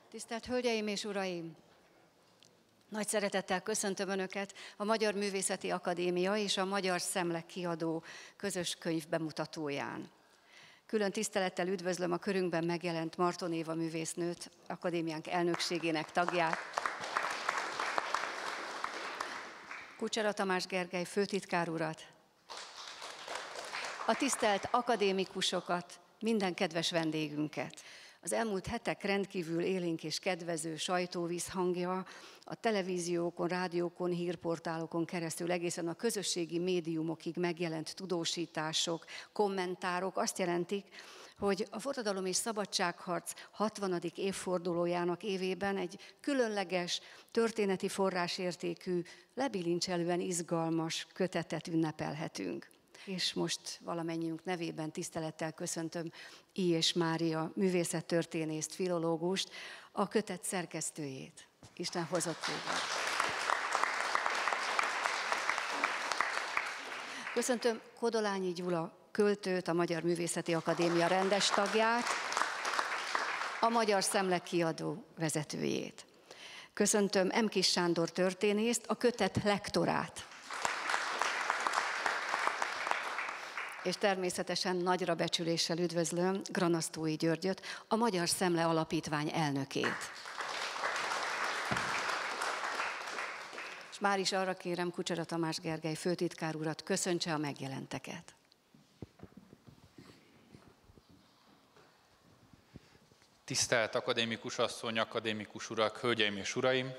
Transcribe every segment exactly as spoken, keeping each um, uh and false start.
Tisztelt Hölgyeim és Uraim! Nagy szeretettel köszöntöm Önöket a Magyar Művészeti Akadémia és a Magyar Szemle kiadó közös könyv bemutatóján. Külön tisztelettel üdvözlöm a körünkben megjelent Marton Éva művésznőt, akadémiánk elnökségének tagját, Kucsera Tamás Gergely főtitkár urat, a tisztelt akadémikusokat, minden kedves vendégünket. Az elmúlt hetek rendkívül élénk és kedvező sajtóvíz hangja a televíziókon, rádiókon, hírportálokon keresztül egészen a közösségi médiumokig megjelent tudósítások, kommentárok azt jelentik, hogy a forradalom és szabadságharc hatvanadik évfordulójának évében egy különleges, történeti forrásértékű, lebilincselően izgalmas kötetet ünnepelhetünk. És most valamennyiünk nevében tisztelettel köszöntöm Illyés Mária művészettörténészt, filológust, a kötet szerkesztőjét. Isten hozott téged. Köszöntöm Kodolányi Gyula költőt, a Magyar Művészeti Akadémia rendes tagját, a Magyar Szemle kiadó vezetőjét. Köszöntöm M. Kiss Sándor történészt, a kötet lektorát. És természetesen nagyra becsüléssel üdvözlöm Granasztói Györgyöt, a Magyar Szemle Alapítvány elnökét. És már is arra kérem Kucsera Tamás Gergely főtitkár urat, köszöntse a megjelenteket. Tisztelt akadémikus asszony, akadémikus urak, hölgyeim és uraim,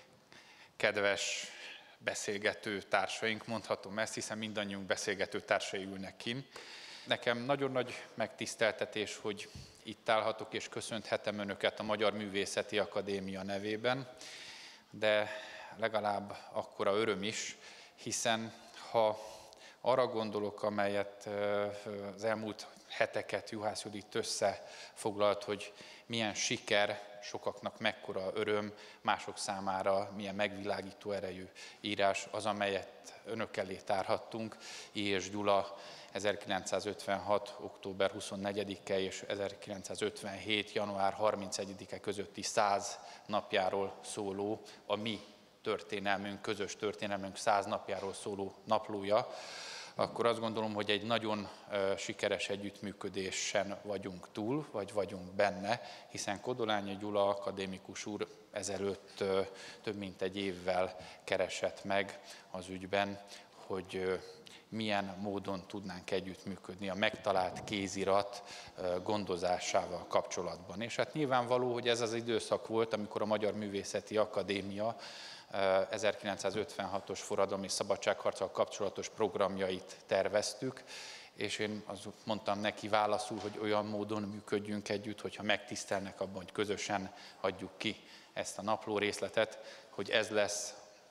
kedves beszélgető társaink, mondhatom ezt, hiszen mindannyiunk beszélgető társai ülnek kinn. Nekem nagyon nagy megtiszteltetés, hogy itt állhatok és köszönhetem Önöket a Magyar Művészeti Akadémia nevében, de legalább akkora öröm is, hiszen ha arra gondolok, amelyet az elmúlt heteket Juhász Judit összefoglalt, hogy milyen siker, sokaknak mekkora öröm, mások számára milyen megvilágító erejű írás az, amelyet Önök elé tárhattunk. Illyés Gyula ezerkilencszázötvenhat. október huszonnegyedike és ezerkilencszázötvenhét. január harmincegyedike közötti száz napjáról szóló, a mi történelmünk, közös történelmünk száz napjáról szóló naplója, akkor azt gondolom, hogy egy nagyon uh, sikeres együttműködésen vagyunk túl, vagy vagyunk benne, hiszen Kodolányi Gyula akadémikus úr ezelőtt uh, több mint egy évvel keresett meg az ügyben, hogy uh, milyen módon tudnánk együttműködni a megtalált kézirat uh, gondozásával kapcsolatban. És hát nyilvánvaló, hogy ez az időszak volt, amikor a Magyar Művészeti Akadémia ezerkilencszázötvenhatos forradalmi szabadságharccal kapcsolatos programjait terveztük, és én azt mondtam neki válaszul, hogy olyan módon működjünk együtt, hogyha megtisztelnek abban, hogy közösen adjuk ki ezt a napló részletet, hogy ez lesz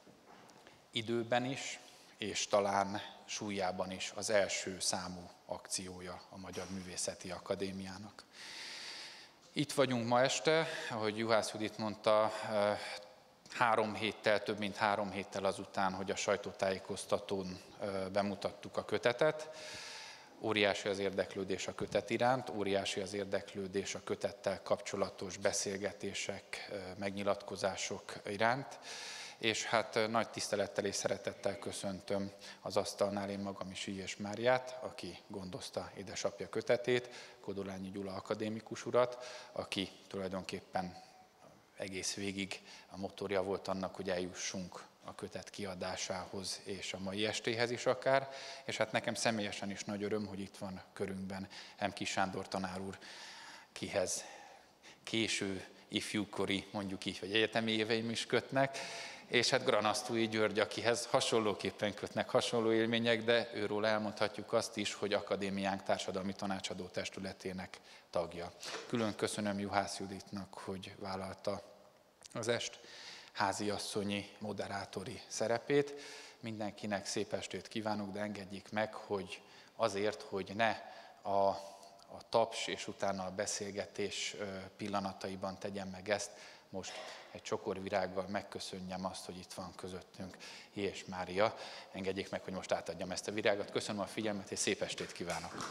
időben is, és talán súlyában is az első számú akciója a Magyar Művészeti Akadémiának. Itt vagyunk ma este, ahogy Juhász Judit mondta, Három héttel, több mint három héttel azután, hogy a sajtótájékoztatón bemutattuk a kötetet. Óriási az érdeklődés a kötet iránt, óriási az érdeklődés a kötettel kapcsolatos beszélgetések, megnyilatkozások iránt, és hát nagy tisztelettel és szeretettel köszöntöm az asztalnál én magam is Illyés Máriát, aki gondozta édesapja kötetét, Kodolányi Gyula akadémikus urat, aki tulajdonképpen egész végig a motorja volt annak, hogy eljussunk a kötet kiadásához és a mai estéhez is akár, és hát nekem személyesen is nagy öröm, hogy itt van körünkben M. Kiss Sándor tanár úr, kihez késő ifjúkori, mondjuk így, vagy egyetemi éveim is kötnek, és hát Granasztói György, akihez hasonlóképpen kötnek hasonló élmények, de őről elmondhatjuk azt is, hogy akadémiánk társadalmi tanácsadó testületének tagja. Külön köszönöm Juhász Juditnak, hogy vállalta az est háziasszonyi moderátori szerepét. Mindenkinek szép estét kívánok, de engedjék meg, hogy azért, hogy ne a, a taps és utána a beszélgetés pillanataiban tegyem meg ezt, most egy csokor virággal megköszönjem azt, hogy itt van közöttünk Illyés Mária. Engedjék meg, hogy most átadjam ezt a virágot. Köszönöm a figyelmet, és szép estét kívánok!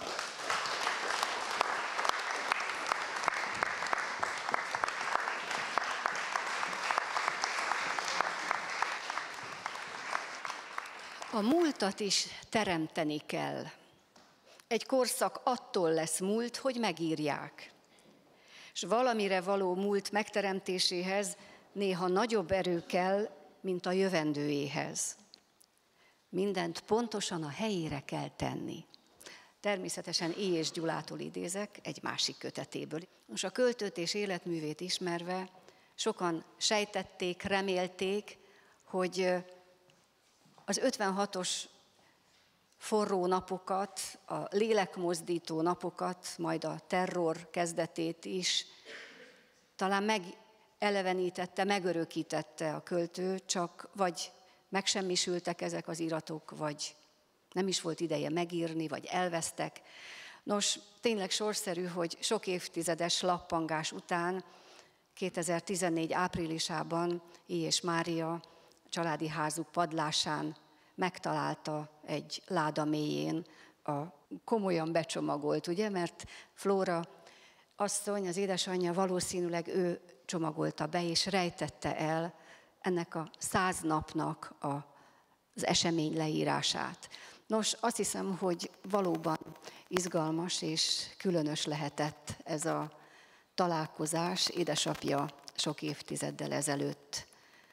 A múltat is teremteni kell. Egy korszak attól lesz múlt, hogy megírják. És valamire való múlt megteremtéséhez néha nagyobb erő kell, mint a jövendőjéhez. Mindent pontosan a helyére kell tenni. Természetesen I. és Gyulától idézek, egy másik kötetéből. Most a költőt és életművét ismerve sokan sejtették, remélték, hogy az ötvenhatos forró napokat, a lélekmozdító napokat, majd a terror kezdetét is talán megelevenítette, megörökítette a költő, csak vagy megsemmisültek ezek az iratok, vagy nem is volt ideje megírni, vagy elvesztek. Nos, tényleg sorszerű, hogy sok évtizedes lappangás után kétezer-tizennégy áprilisában I. és Mária családi házuk padlásán megtalálta egy láda mélyén a komolyan becsomagolt, ugye, mert Flóra asszony, az édesanyja valószínűleg ő csomagolta be, és rejtette el ennek a száz napnak a, az esemény leírását. Nos, azt hiszem, hogy valóban izgalmas és különös lehetett ez a találkozás édesapja sok évtizeddel ezelőtt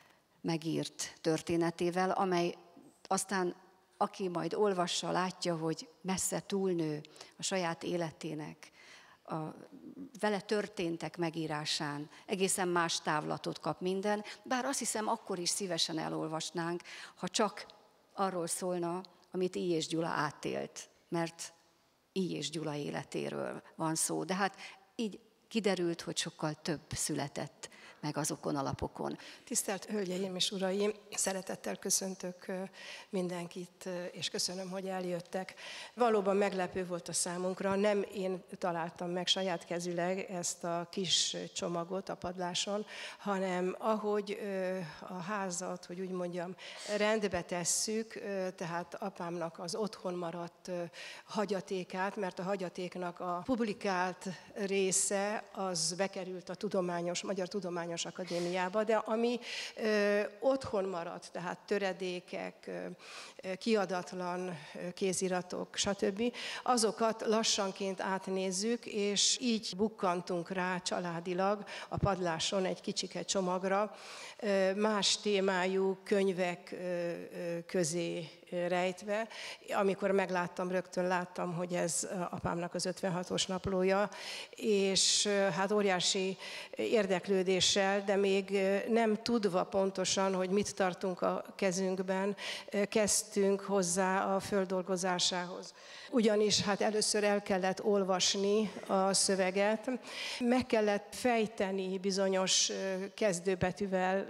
megírt történetével, amely aztán aki majd olvassa, látja, hogy messze túlnő a saját életének, a vele történtek megírásán, egészen más távlatot kap minden, bár azt hiszem, akkor is szívesen elolvasnánk, ha csak arról szólna, amit I. és Gyula átélt, mert I. és Gyula életéről van szó. De hát így kiderült, hogy sokkal több született meg azokon a lapokon. Tisztelt Hölgyeim és Uraim, szeretettel köszöntök mindenkit, és köszönöm, hogy eljöttek. Valóban meglepő volt a számunkra, nem én találtam meg saját kezüleg ezt a kis csomagot a padláson, hanem ahogy a házat, hogy úgy mondjam, rendbe tesszük, tehát apámnak az otthon maradt hagyatékát, mert a hagyatéknak a publikált része az bekerült a tudományos, Magyar Tudományos Akadémiába, de ami ö, otthon maradt, tehát töredékek, ö, kiadatlan kéziratok, stb., azokat lassanként átnézzük, és így bukkantunk rá családilag a padláson egy kicsike csomagra, ö, más témájú könyvek ö, közé rejtve. Amikor megláttam, rögtön láttam, hogy ez apámnak az ötvenhatos naplója, és hát óriási érdeklődéssel, de még nem tudva pontosan, hogy mit tartunk a kezünkben, kezdtünk hozzá a földolgozásához. Ugyanis hát először el kellett olvasni a szöveget, meg kellett fejteni bizonyos kezdőbetűvel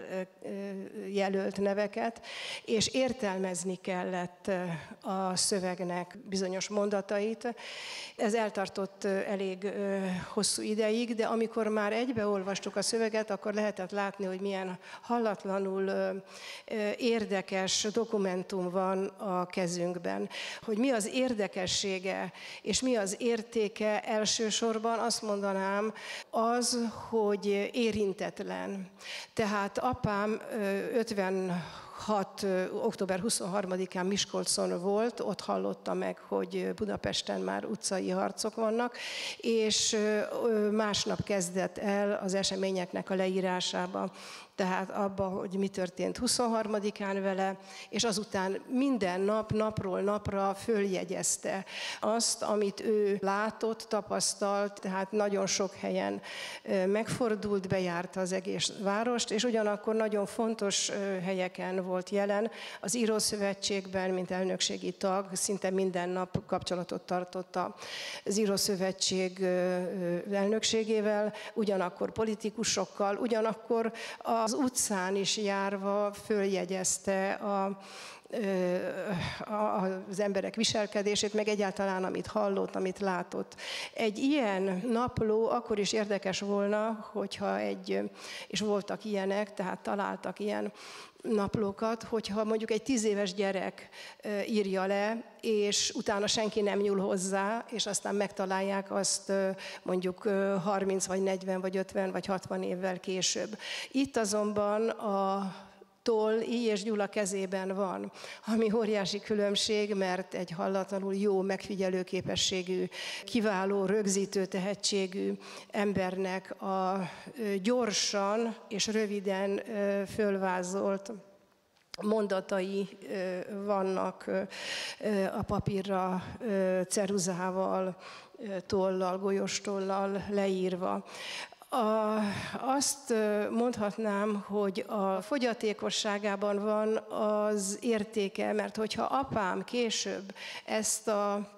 jelölt neveket, és értelmezni kellett a szövegnek bizonyos mondatait. Ez eltartott elég hosszú ideig, de amikor már egybeolvastuk a szöveget, akkor lehetett látni, hogy milyen hallatlanul érdekes dokumentum van a kezünkben. Hogy mi az érdekessége és mi az értéke, elsősorban azt mondanám, az, hogy érintetlen. Tehát apám ötvenhat október huszonharmadikán Miskolcon volt, ott hallotta meg, hogy Budapesten már utcai harcok vannak, és másnap kezdett el az eseményeknek a leírásába. Tehát abba, hogy mi történt huszonharmadikán vele, és azután minden nap, napról napra följegyezte azt, amit ő látott, tapasztalt, tehát nagyon sok helyen megfordult, bejárta az egész várost, és ugyanakkor nagyon fontos helyeken volt jelen. Az Írószövetségben, mint elnökségi tag, szinte minden nap kapcsolatot tartott az Írószövetség elnökségével, ugyanakkor politikusokkal, ugyanakkor a az utcán is járva följegyezte a, az emberek viselkedését, meg egyáltalán amit hallott, amit látott. Egy ilyen napló akkor is érdekes volna, hogyha egy, és voltak ilyenek, tehát találtak ilyen naplókat, hogyha mondjuk egy tíz éves gyerek írja le, és utána senki nem nyúl hozzá, és aztán megtalálják azt mondjuk harminc, vagy negyven, vagy ötven, vagy hatvan évvel később. Itt azonban a toll Így és Gyula kezében van, ami óriási különbség, mert egy hallatlanul jó megfigyelőképességű, kiváló, rögzítő tehetségű embernek a gyorsan és röviden fölvázolt mondatai vannak a papírra ceruzával, tollal, golyóstollal leírva. A, azt mondhatnám, hogy a fogyatékosságában van az értéke, mert hogyha apám később ezt a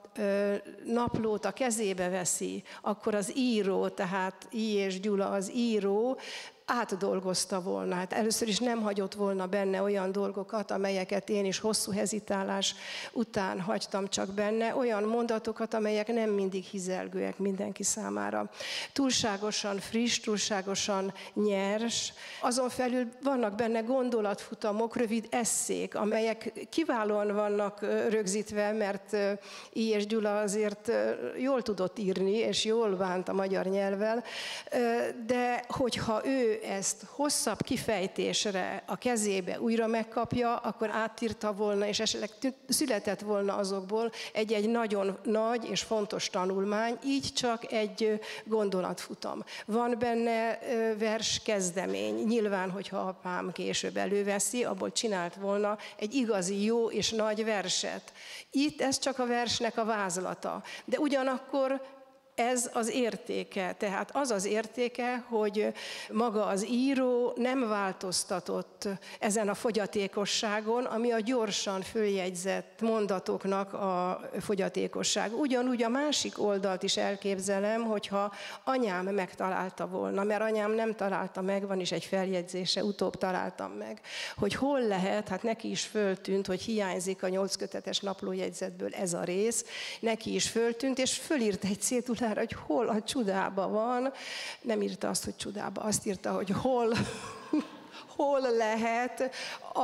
naplót a kezébe veszi, akkor az író, tehát I. és Gyula az író, átdolgozta volna. Hát először is nem hagyott volna benne olyan dolgokat, amelyeket én is hosszú hezitálás után hagytam csak benne, olyan mondatokat, amelyek nem mindig hizelgőek mindenki számára. Túlságosan friss, túlságosan nyers, azon felül vannak benne gondolatfutamok, rövid esszék, amelyek kiválóan vannak rögzítve, mert I. és Gyula azért jól tudott írni, és jól bánt a magyar nyelvvel, de hogyha ő ezt hosszabb kifejtésre a kezébe újra megkapja, akkor átírta volna, és esetleg született volna azokból egy-egy nagyon nagy és fontos tanulmány, így csak egy gondolatfutam. Van benne vers kezdemény. Nyilván, hogyha apám később előveszi, abból csinált volna egy igazi jó és nagy verset. Itt ez csak a versnek a vázlata. De ugyanakkor ez az értéke, tehát az az értéke, hogy maga az író nem változtatott ezen a fogyatékosságon, ami a gyorsan följegyzett mondatoknak a fogyatékosság. Ugyanúgy a másik oldalt is elképzelem, hogyha anyám megtalálta volna, mert anyám nem találta meg, van is egy feljegyzése, utóbb találtam meg, hogy hol lehet, hát neki is föltűnt, hogy hiányzik a nyolc kötetes naplójegyzetből ez a rész, neki is föltűnt, és fölírt egy cédulát, hogy hol a csodába van, nem írta azt, hogy csodába, azt írta, hogy hol, hol lehet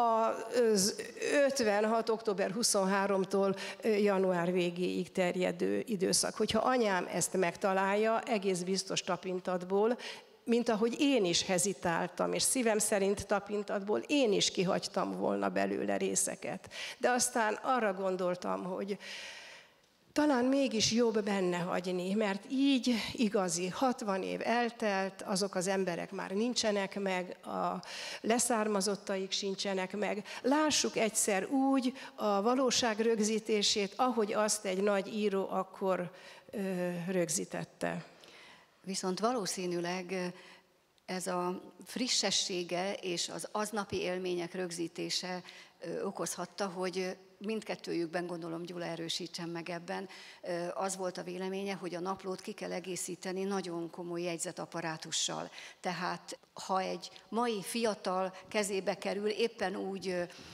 az ötvenhat. október huszonharmadikától január végéig terjedő időszak. Hogyha anyám ezt megtalálja, egész biztos tapintatból, mint ahogy én is hezitáltam, és szívem szerint tapintatból én is kihagytam volna belőle részeket. De aztán arra gondoltam, hogy talán mégis jobb benne hagyni, mert így igazi, hatvan év eltelt, azok az emberek már nincsenek meg, a leszármazottaik sincsenek meg. Lássuk egyszer úgy a valóság rögzítését, ahogy azt egy nagy író akkor ö, rögzítette. Viszont valószínűleg ez a frissessége és az aznapi élmények rögzítése okozhatta, hogy mindkettőjükben, gondolom Gyula erősítsen meg ebben, az volt a véleménye, hogy a naplót ki kell egészíteni nagyon komoly jegyzetaparátussal. Tehát ha egy mai fiatal kezébe kerül, éppen úgy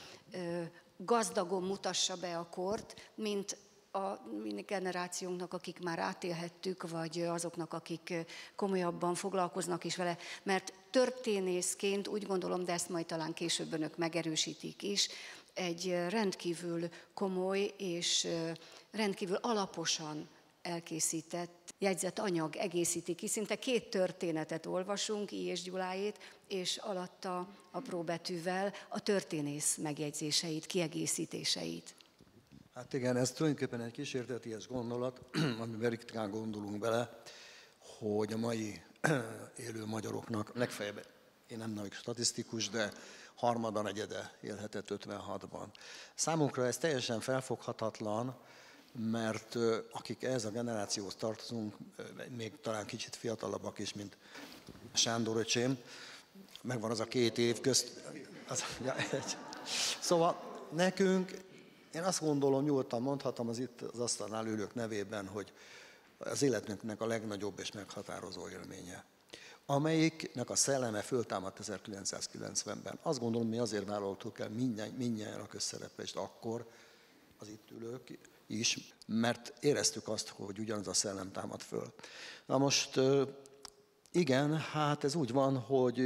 gazdagon mutassa be a kort, mint a mi generációnknak, akik már átélhettük, vagy azoknak, akik komolyabban foglalkoznak is vele, mert történészként úgy gondolom, de ezt majd talán később önök megerősítik is, egy rendkívül komoly és rendkívül alaposan elkészített jegyzetanyag egészíti ki. Szinte két történetet olvasunk, I. és Gyuláét, és alatta apró betűvel a történész megjegyzéseit, kiegészítéseit. Hát igen, ez tulajdonképpen egy kísérteties gondolat, amiben ritkán gondolunk bele, hogy a mai élő magyaroknak legfeljebb, én nem vagyok statisztikus, de harmada, negyede élhetett ötvenhatban. Számunkra ez teljesen felfoghatatlan, mert akik ehhez a generációhoz tartozunk, még talán kicsit fiatalabbak is, mint Sándor öcsém, megvan az a két év közt. Az, ja, egy. Szóval nekünk, én azt gondolom, nyugodtan mondhatom az itt az asztalnál ülők nevében, hogy az életünknek a legnagyobb és meghatározó élménye, amelyiknek a szelleme föltámadt ezerkilencszázkilencvenben. Azt gondolom, mi azért vállaltuk el mindnyájan a közszereplést akkor, az itt ülők is, mert éreztük azt, hogy ugyanaz a szellem támad föl. Na most igen, hát ez úgy van, hogy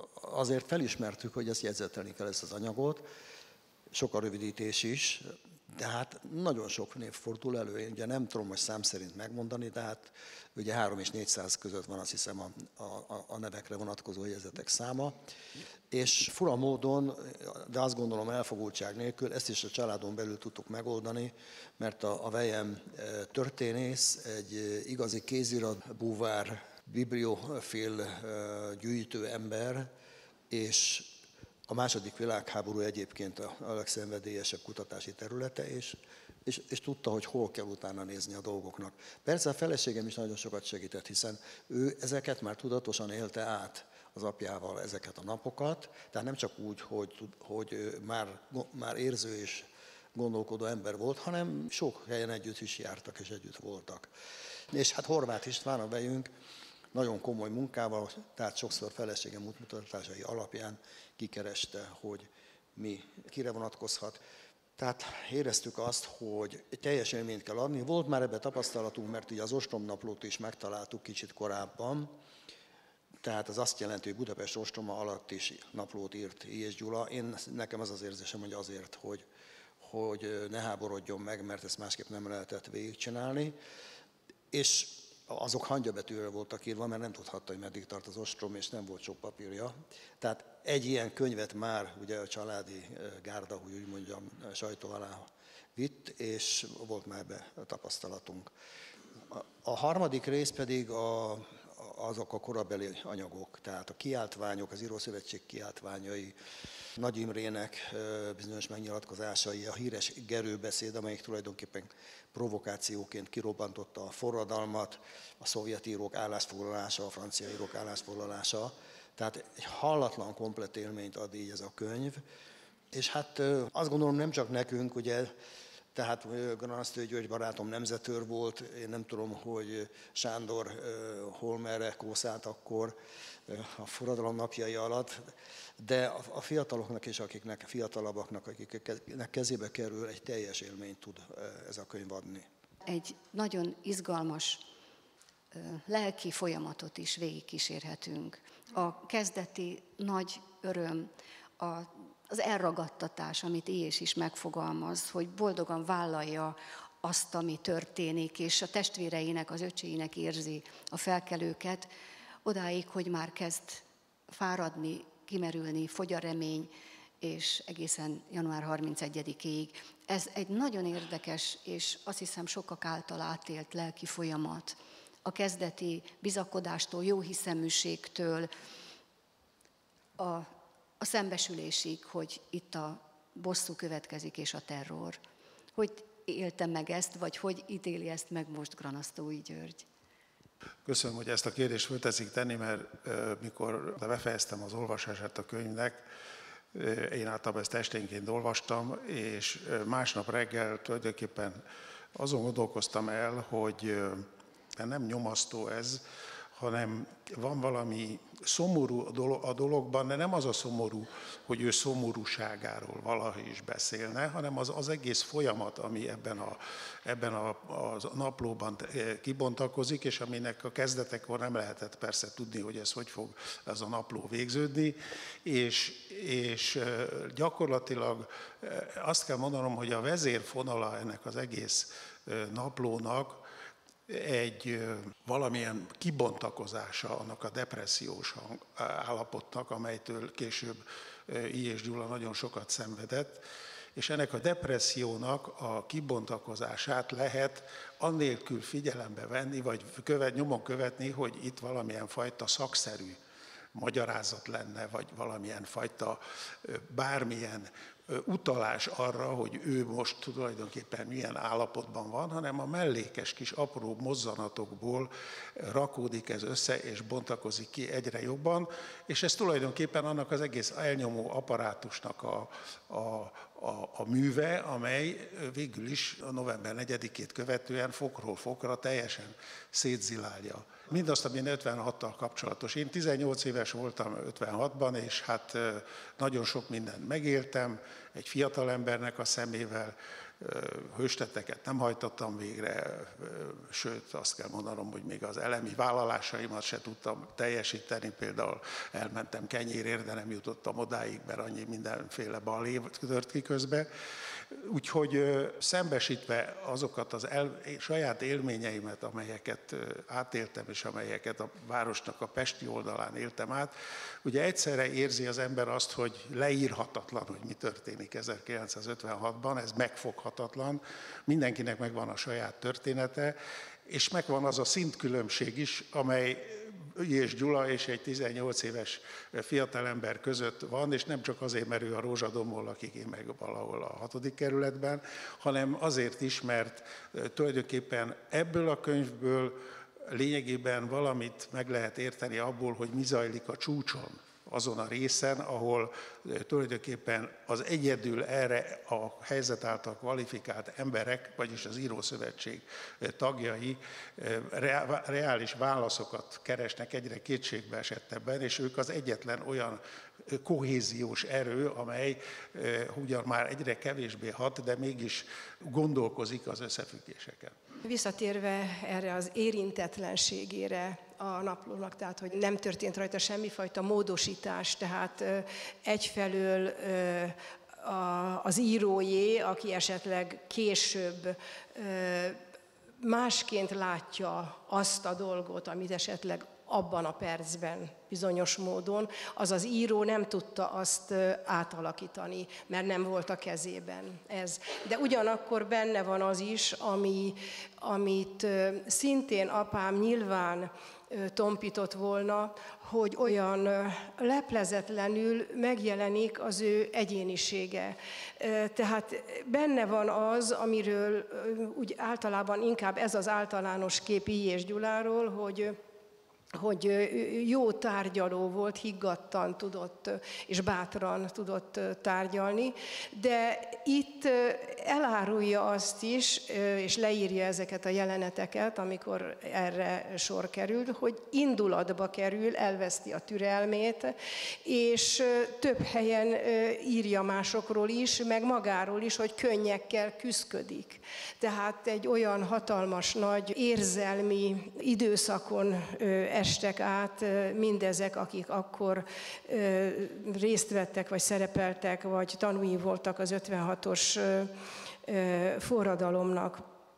azért felismertük, hogy ezt jegyzetelni kell, ezt az anyagot, sok a rövidítés is, De hát nagyon sok név fordul elő, én ugye nem tudom most szám szerint megmondani, de hát ugye három és négyszáz között van azt hiszem a, a, a nevekre vonatkozó jegyzetek száma, és fura módon, de azt gondolom elfogultság nélkül, ezt is a családon belül tudtuk megoldani, mert a, a vejem történész, egy igazi kézirat, búvár, bibliofil gyűjtő ember, és a második világháború egyébként a legszenvedélyesebb kutatási területe, és, és, és tudta, hogy hol kell utána nézni a dolgoknak. Persze a feleségem is nagyon sokat segített, hiszen ő ezeket már tudatosan élte át az apjával, ezeket a napokat, tehát nem csak úgy, hogy, hogy már, már érző és gondolkodó ember volt, hanem sok helyen együtt is jártak és együtt voltak. És hát Horváth István, a vejünk, nagyon komoly munkával, tehát sokszor feleségem útmutatásai alapján kikereste, hogy mi kire vonatkozhat. Tehát éreztük azt, hogy egy teljes élményt kell adni. Volt már ebbe tapasztalatunk, mert ugye az ostromnaplót is megtaláltuk kicsit korábban, tehát az azt jelenti, hogy Budapest ostroma alatt is naplót írt Illyés Gyula. Én, nekem az az érzésem, hogy azért, hogy, hogy ne háborodjon meg, mert ezt másképp nem lehetett végigcsinálni. És azok hangyabetűvel voltak írva, mert nem tudhatta, hogy meddig tart az ostrom, és nem volt sok papírja. Tehát egy ilyen könyvet már ugye a családi gárda, hogy úgy mondjam, sajtó alá vitt, és volt már ebbe a tapasztalatunk. A harmadik rész pedig a, azok a korabeli anyagok, tehát a kiáltványok, az Írószövetség kiáltványai, Nagy Imrének bizonyos megnyilatkozásai, a híres Gerő-beszéd, amelyik tulajdonképpen provokációként kirobbantotta a forradalmat, a szovjet írók állásfoglalása, a francia írók állásfoglalása. Tehát egy hallatlan komplett élményt ad így ez a könyv. És hát azt gondolom nem csak nekünk, ugye, tehát Granasztő György barátom nemzetőr volt, én nem tudom, hogy Sándor hol merre kószált akkor a forradalom napjai alatt, de a fiataloknak és akiknek fiatalabbaknak, akiknek kezébe kerül, egy teljes élményt tud ez a könyv adni. Egy nagyon izgalmas lelki folyamatot is végigkísérhetünk. A kezdeti nagy öröm, a, az elragadtatás, amit Illyés is megfogalmaz, hogy boldogan vállalja azt, ami történik, és a testvéreinek, az öcséinek érzi a felkelőket, odáig, hogy már kezd fáradni, kimerülni, fogy a remény, és egészen január harmincegyedikéig. Ez egy nagyon érdekes, és azt hiszem sokak által átélt lelki folyamat. A kezdeti bizakodástól, jóhiszeműségtől, a, a szembesülésig, hogy itt a bosszú következik, és a terror. Hogy éltem meg ezt, vagy hogy ítéli ezt meg most Granasztói György? Köszönöm, hogy ezt a kérdést fölteszik tenni, mert uh, mikor befejeztem az olvasását a könyvnek, uh, én általában ezt esténként olvastam, és uh, másnap reggel tulajdonképpen azon gondolkoztam el, hogy uh, nem nyomasztó ez, hanem van valami szomorú a dologban, de nem az a szomorú, hogy ő szomorúságáról valahogy is beszélne, hanem az, az egész folyamat, ami ebben a, ebben a, a naplóban kibontakozik, és aminek a kezdetekor nem lehetett persze tudni, hogy ez hogy fog ez a napló végződni, és, és gyakorlatilag azt kell mondanom, hogy a vezérfonala ennek az egész naplónak egy valamilyen kibontakozása annak a depressziós állapotnak, amelytől később Illyés Gyula nagyon sokat szenvedett, és ennek a depressziónak a kibontakozását lehet annélkül figyelembe venni, vagy követ, nyomon követni, hogy itt valamilyen fajta szakszerű magyarázat lenne, vagy valamilyen fajta bármilyen utalás arra, hogy ő most tulajdonképpen milyen állapotban van, hanem a mellékes kis apró mozzanatokból rakódik ez össze, és bontakozik ki egyre jobban, és ez tulajdonképpen annak az egész elnyomó apparátusnak a, a, a, a műve, amely végül is a november negyedikét követően fokról fokra teljesen szétzilálja mindazt, ami ötvenhattal kapcsolatos. Én tizennyolc éves voltam ötvenhatban, és hát nagyon sok mindent megéltem, egy fiatal embernek a szemével, hőstetteket nem hajtottam végre, sőt azt kell mondanom, hogy még az elemi vállalásaimat se tudtam teljesíteni, például elmentem kenyérért, de nem jutottam odáig, mert annyi mindenféle balé tört ki közbe. Úgyhogy szembesítve azokat az el, saját élményeimet, amelyeket átéltem, és amelyeket a városnak a pesti oldalán éltem át, ugye egyszerre érzi az ember azt, hogy leírhatatlan, hogy mi történik ezerkilencszázötvenhatban, ez megfoghatatlan, mindenkinek megvan a saját története, és megvan az a szintkülönbség is, amely Ügyés Gyula és egy tizennyolc éves fiatalember között van, és nem csak azért, mert ő a Rózsadombon lakik, én meg valahol a hatodik kerületben, hanem azért is, mert tulajdonképpen ebből a könyvből lényegében valamit meg lehet érteni abból, hogy mi zajlik a csúcson, azon a részen, ahol tulajdonképpen az egyedül erre a helyzet által kvalifikált emberek, vagyis az Írószövetség tagjai reális válaszokat keresnek egyre kétségbe esettebben, és ők az egyetlen olyan kohéziós erő, amely ugyan már egyre kevésbé hat, de mégis gondolkozik az összefüggéseken. Visszatérve erre az érintetlenségére a naplónak, tehát hogy nem történt rajta semmifajta módosítás, tehát egyfelől az írójé, aki esetleg később másként látja azt a dolgot, amit esetleg abban a percben bizonyos módon, az az író nem tudta azt átalakítani, mert nem volt a kezében ez. De ugyanakkor benne van az is, ami, amit szintén apám nyilván tompított volna, hogy olyan leplezetlenül megjelenik az ő egyénisége. Tehát benne van az, amiről úgy általában inkább ez az általános kép Ügyés Gyuláról, hogy hogy jó tárgyaló volt, higgadtan tudott és bátran tudott tárgyalni, de itt elárulja azt is, és leírja ezeket a jeleneteket, amikor erre sor került, hogy indulatba kerül, elveszti a türelmét, és több helyen írja másokról is, meg magáról is, hogy könnyekkel küszködik. Tehát egy olyan hatalmas nagy érzelmi időszakon estek át mindezek, akik akkor részt vettek, vagy szerepeltek, vagy tanúi voltak az ötvenhatos forradalomnak.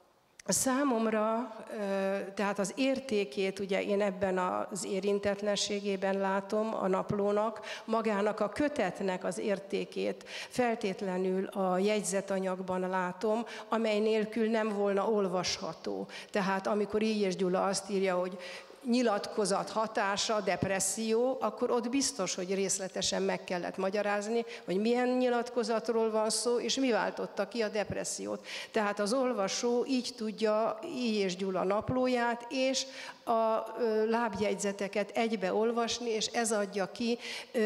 Számomra, tehát az értékét ugye én ebben az érintetlenségében látom a naplónak, magának a kötetnek az értékét feltétlenül a jegyzetanyagban látom, amely nélkül nem volna olvasható. Tehát amikor Ügyés Gyula azt írja, hogy nyilatkozat hatása, depresszió, akkor ott biztos, hogy részletesen meg kellett magyarázni, hogy milyen nyilatkozatról van szó, és mi váltotta ki a depressziót. Tehát az olvasó így tudja Ügyés Gyula naplóját, és a lábjegyzeteket egybe olvasni, és ez adja ki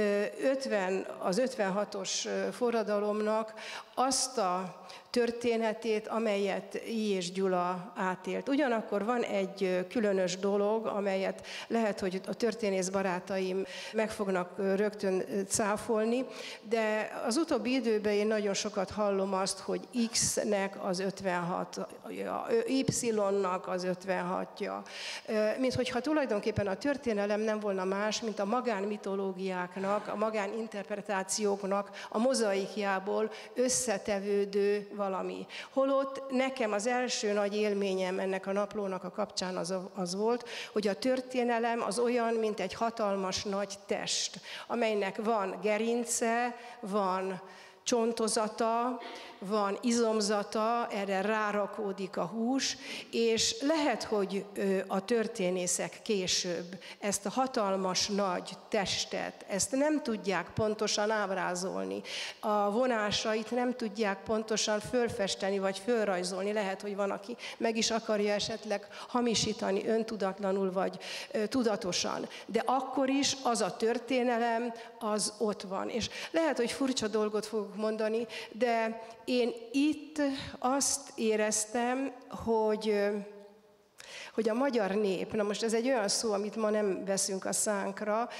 ötven, az ötvenhatos forradalomnak azt a történetét, amelyet Ügyés Gyula átélt. Ugyanakkor van egy különös dolog, amelyet lehet, hogy a történész barátaim meg fognak rögtön cáfolni, de az utóbbi időben én nagyon sokat hallom azt, hogy X-nek az ötvenhatja, Y-nak az ötvenhatja, mint hogyha tulajdonképpen a történelem nem volna más, mint a magánmitológiáknak, a magáninterpretációknak a mozaikjából összetevődő valami. Holott nekem az első nagy élményem ennek a naplónak a kapcsán az, az volt, hogy a történelem az olyan, mint egy hatalmas nagy test, amelynek van gerince, van csontozata, van izomzata, erre rárakódik a hús, és lehet, hogy a történészek később ezt a hatalmas nagy testet, ezt nem tudják pontosan ábrázolni. A vonásait nem tudják pontosan fölfesteni, vagy fölrajzolni. Lehet, hogy van, aki meg is akarja esetleg hamisítani öntudatlanul, vagy tudatosan. De akkor is az a történelem, az ott van. És lehet, hogy furcsa dolgot fogok mondani, de én itt azt éreztem, hogy, hogy a magyar nép, na most ez egy olyan szó, amit ma nem veszünk a szánkra,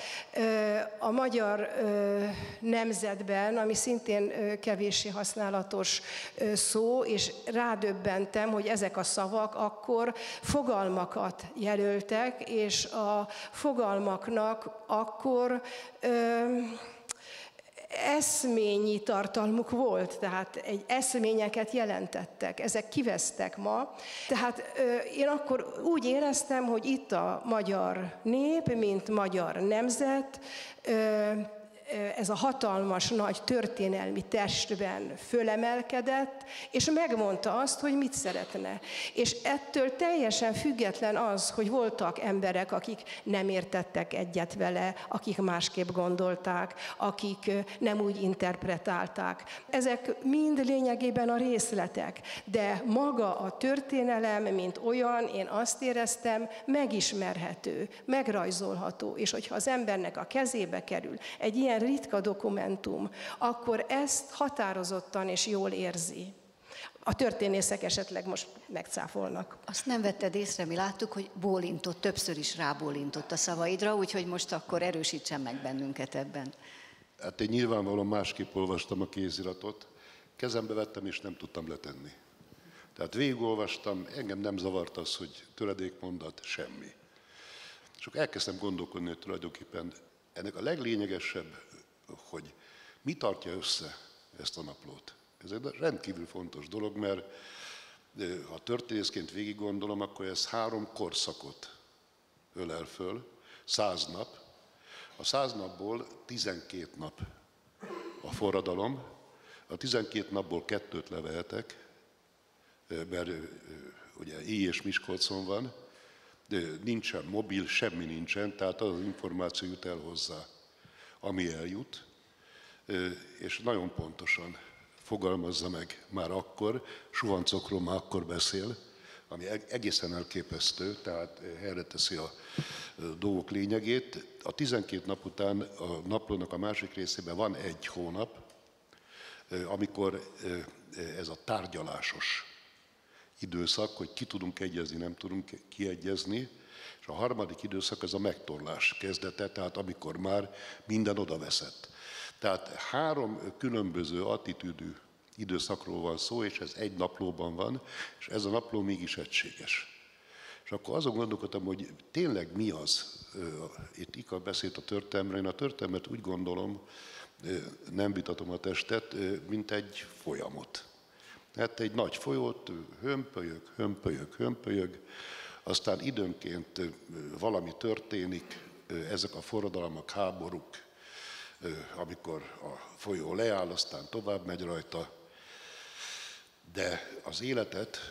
a magyar nemzetben, ami szintén kevéssé használatos szó, és rádöbbentem, hogy ezek a szavak akkor fogalmakat jelöltek, és a fogalmaknak akkor eszményi tartalmuk volt, tehát egy eszményeket jelentettek, ezek kivesztek ma. Tehát én akkor úgy éreztem, hogy itt a magyar nép, mint magyar nemzet, ez a hatalmas, nagy történelmi testben fölemelkedett, és megmondta azt, hogy mit szeretne. És ettől teljesen független az, hogy voltak emberek, akik nem értettek egyet vele, akik másképp gondolták, akik nem úgy interpretálták. Ezek mind lényegében a részletek, de maga a történelem, mint olyan, én azt éreztem, megismerhető, megrajzolható, és hogyha az embernek a kezébe kerül egy ilyen ritka dokumentum, akkor ezt határozottan és jól érzi. A történészek esetleg most megcáfolnak. Azt nem vetted észre, mi láttuk, hogy bólintott, többször is rábólintott a szavaidra, úgyhogy most akkor erősítsen meg bennünket ebben. Hát én nyilvánvalóan másképp olvastam a kéziratot, kezembe vettem és nem tudtam letenni. Tehát végigolvastam, engem nem zavart az, hogy töredékmondat, semmi. És akkor elkezdtem gondolkodni, hogy tulajdonképpen ennek a leglényegesebb, hogy mi tartja össze ezt a naplót. Ez egy rendkívül fontos dolog, mert ha történészként végig gondolom, akkor ez három korszakot ölel föl, száz nap. A száz napból tizenkét nap a forradalom, a tizenkét napból kettőt levehetek, mert ugye Éj és Miskolcon van, de nincsen mobil, semmi nincsen, tehát az az információ jut el hozzá, ami eljut, és nagyon pontosan fogalmazza meg már akkor, suhancokról már akkor beszél, ami egészen elképesztő, tehát helyre teszi a dolgok lényegét. A tizenkét nap után a naplónak a másik részében van egy hónap, amikor ez a tárgyalásos időszak, hogy ki tudunk egyezni, nem tudunk kiegyezni, és a harmadik időszak ez a megtorlás kezdete, tehát amikor már minden odaveszett. Tehát három különböző attitűdű időszakról van szó, és ez egy naplóban van, és ez a napló mégis egységes. És akkor azon gondolkodtam, hogy tényleg mi az, itt Ika beszélt a történelemről, én a történelmet úgy gondolom, nem vitatom a testet, mint egy folyamot. Hát egy nagy folyót hömpölyög, hömpölyög, hömpölyög, aztán időnként valami történik, ezek a forradalmak, háborúk, amikor a folyó leáll, aztán tovább megy rajta, de az életet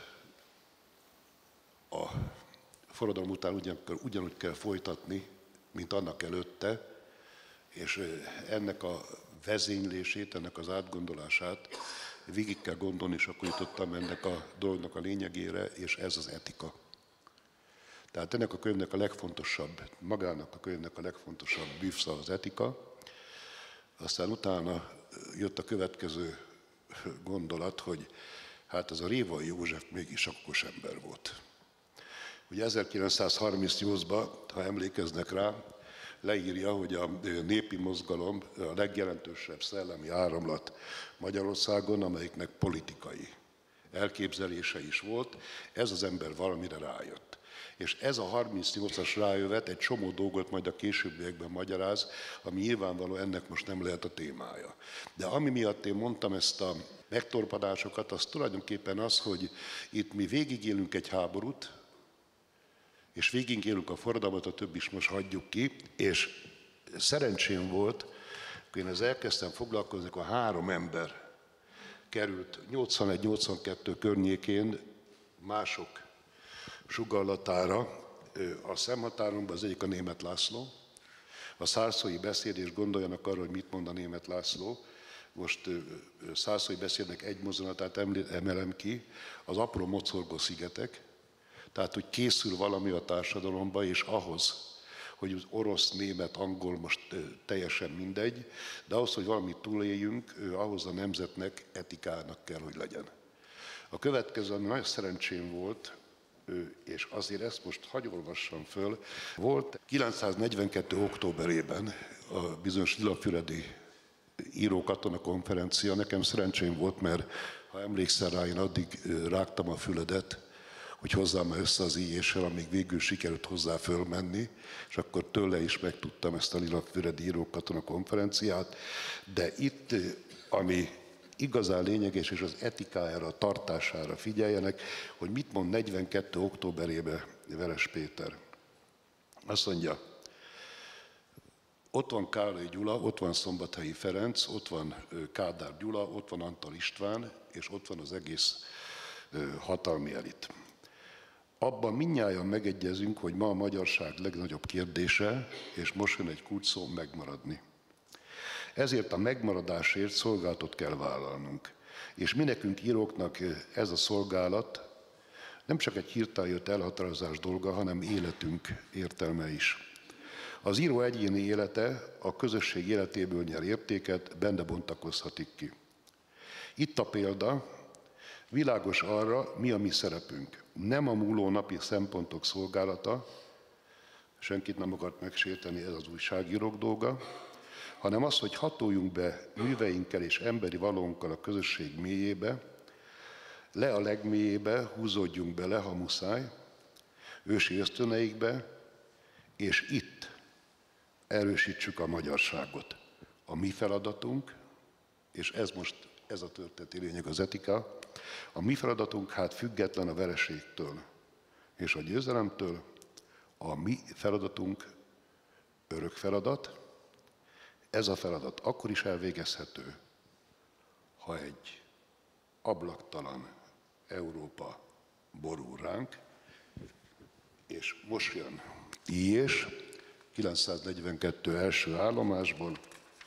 a forradalom után ugyan, ugyanúgy kell folytatni, mint annak előtte, és ennek a vezénylését, ennek az átgondolását végig kell gondolni, és akkor jutottam ennek a dolognak a lényegére, és ez az etika. Tehát ennek a könyvnek a legfontosabb, magának a könyvnek a legfontosabb bűvszava az etika. Aztán utána jött a következő gondolat, hogy hát ez a Révai József mégis okos ember volt. Ugye ezerkilencszázharmincnyolcban, ha emlékeznek rá, leírja, hogy a népi mozgalom a legjelentősebb szellemi áramlat Magyarországon, amelyiknek politikai elképzelése is volt, ez az ember valamire rájött. És ez a harmincnyolcas rájövet egy csomó dolgot majd a későbbiekben magyaráz, ami nyilvánvaló ennek most nem lehet a témája. De ami miatt én mondtam ezt a megtorpadásokat, az tulajdonképpen az, hogy itt mi végigélünk egy háborút, és végigélünk a forradalmat, a több is most hagyjuk ki, és szerencsém volt, hogy én ezzel elkezdtem foglalkozni, akkor három ember került nyolcvanegy nyolcvankettő környékén mások sugallatára a szemhatáromban, az egyik a Németh László, a Szárszói beszéd, és gondoljanak arra, hogy mit mond a Németh László. Most Szárszói beszédnek egy mozzanatát emelem ki, az apró mocorgó szigetek, tehát, hogy készül valami a társadalomba, és ahhoz, hogy az orosz, német, angol most teljesen mindegy, de ahhoz, hogy valamit túléljünk, ahhoz a nemzetnek etikának kell, hogy legyen. A következő, ami nagy szerencsém volt, és azért ezt most hagy olvassam föl, volt kilencszáznegyvenkettő októberében a bizonyos Lilafüredi író-katona konferencia. Nekem szerencsém volt, mert ha emlékszel rá, én addig rágtam a füledet, hogy hozzám össze az í jéssel, amíg végül sikerült hozzá fölmenni, és akkor tőle is megtudtam ezt a Lilakfüredi Írókatona konferenciát, de itt, ami igazán lényeges, és az etikájára, a tartására figyeljenek, hogy mit mond negyvenkettő októberében Veres Péter. Azt mondja, ott van Kállai Gyula, ott van Szombathelyi Ferenc, ott van Kádár Gyula, ott van Antal István, és ott van az egész hatalmi elit. Abban mindnyájan megegyezünk, hogy ma a magyarság legnagyobb kérdése, és most jön egy kulcsszó, megmaradni. Ezért a megmaradásért szolgálatot kell vállalnunk. És mi nekünk íróknak ez a szolgálat nem csak egy hirtelen jött elhatározás dolga, hanem életünk értelme is. Az író egyéni élete a közösség életéből nyer értéket, benne bontakozhatik ki. Itt a példa, világos arra, mi a mi szerepünk. Nem a múló napi szempontok szolgálata, senkit nem akart megsérteni, ez az újságírók dolga, hanem az, hogy hatoljunk be műveinkkel és emberi valónkkal a közösség mélyébe, le a legmélyébe, húzódjunk bele, ha muszáj, ősi ösztöneikbe, és itt erősítsük a magyarságot. A mi feladatunk, és ez most ez a történeti lényeg, az etika, a mi feladatunk hát független a vereségtől és a győzelemtől, a mi feladatunk örök feladat. Ez a feladat akkor is elvégezhető, ha egy ablaktalan Európa borul ránk, és most jön Íjés, kilencszáznegyvenkettő első állomásból.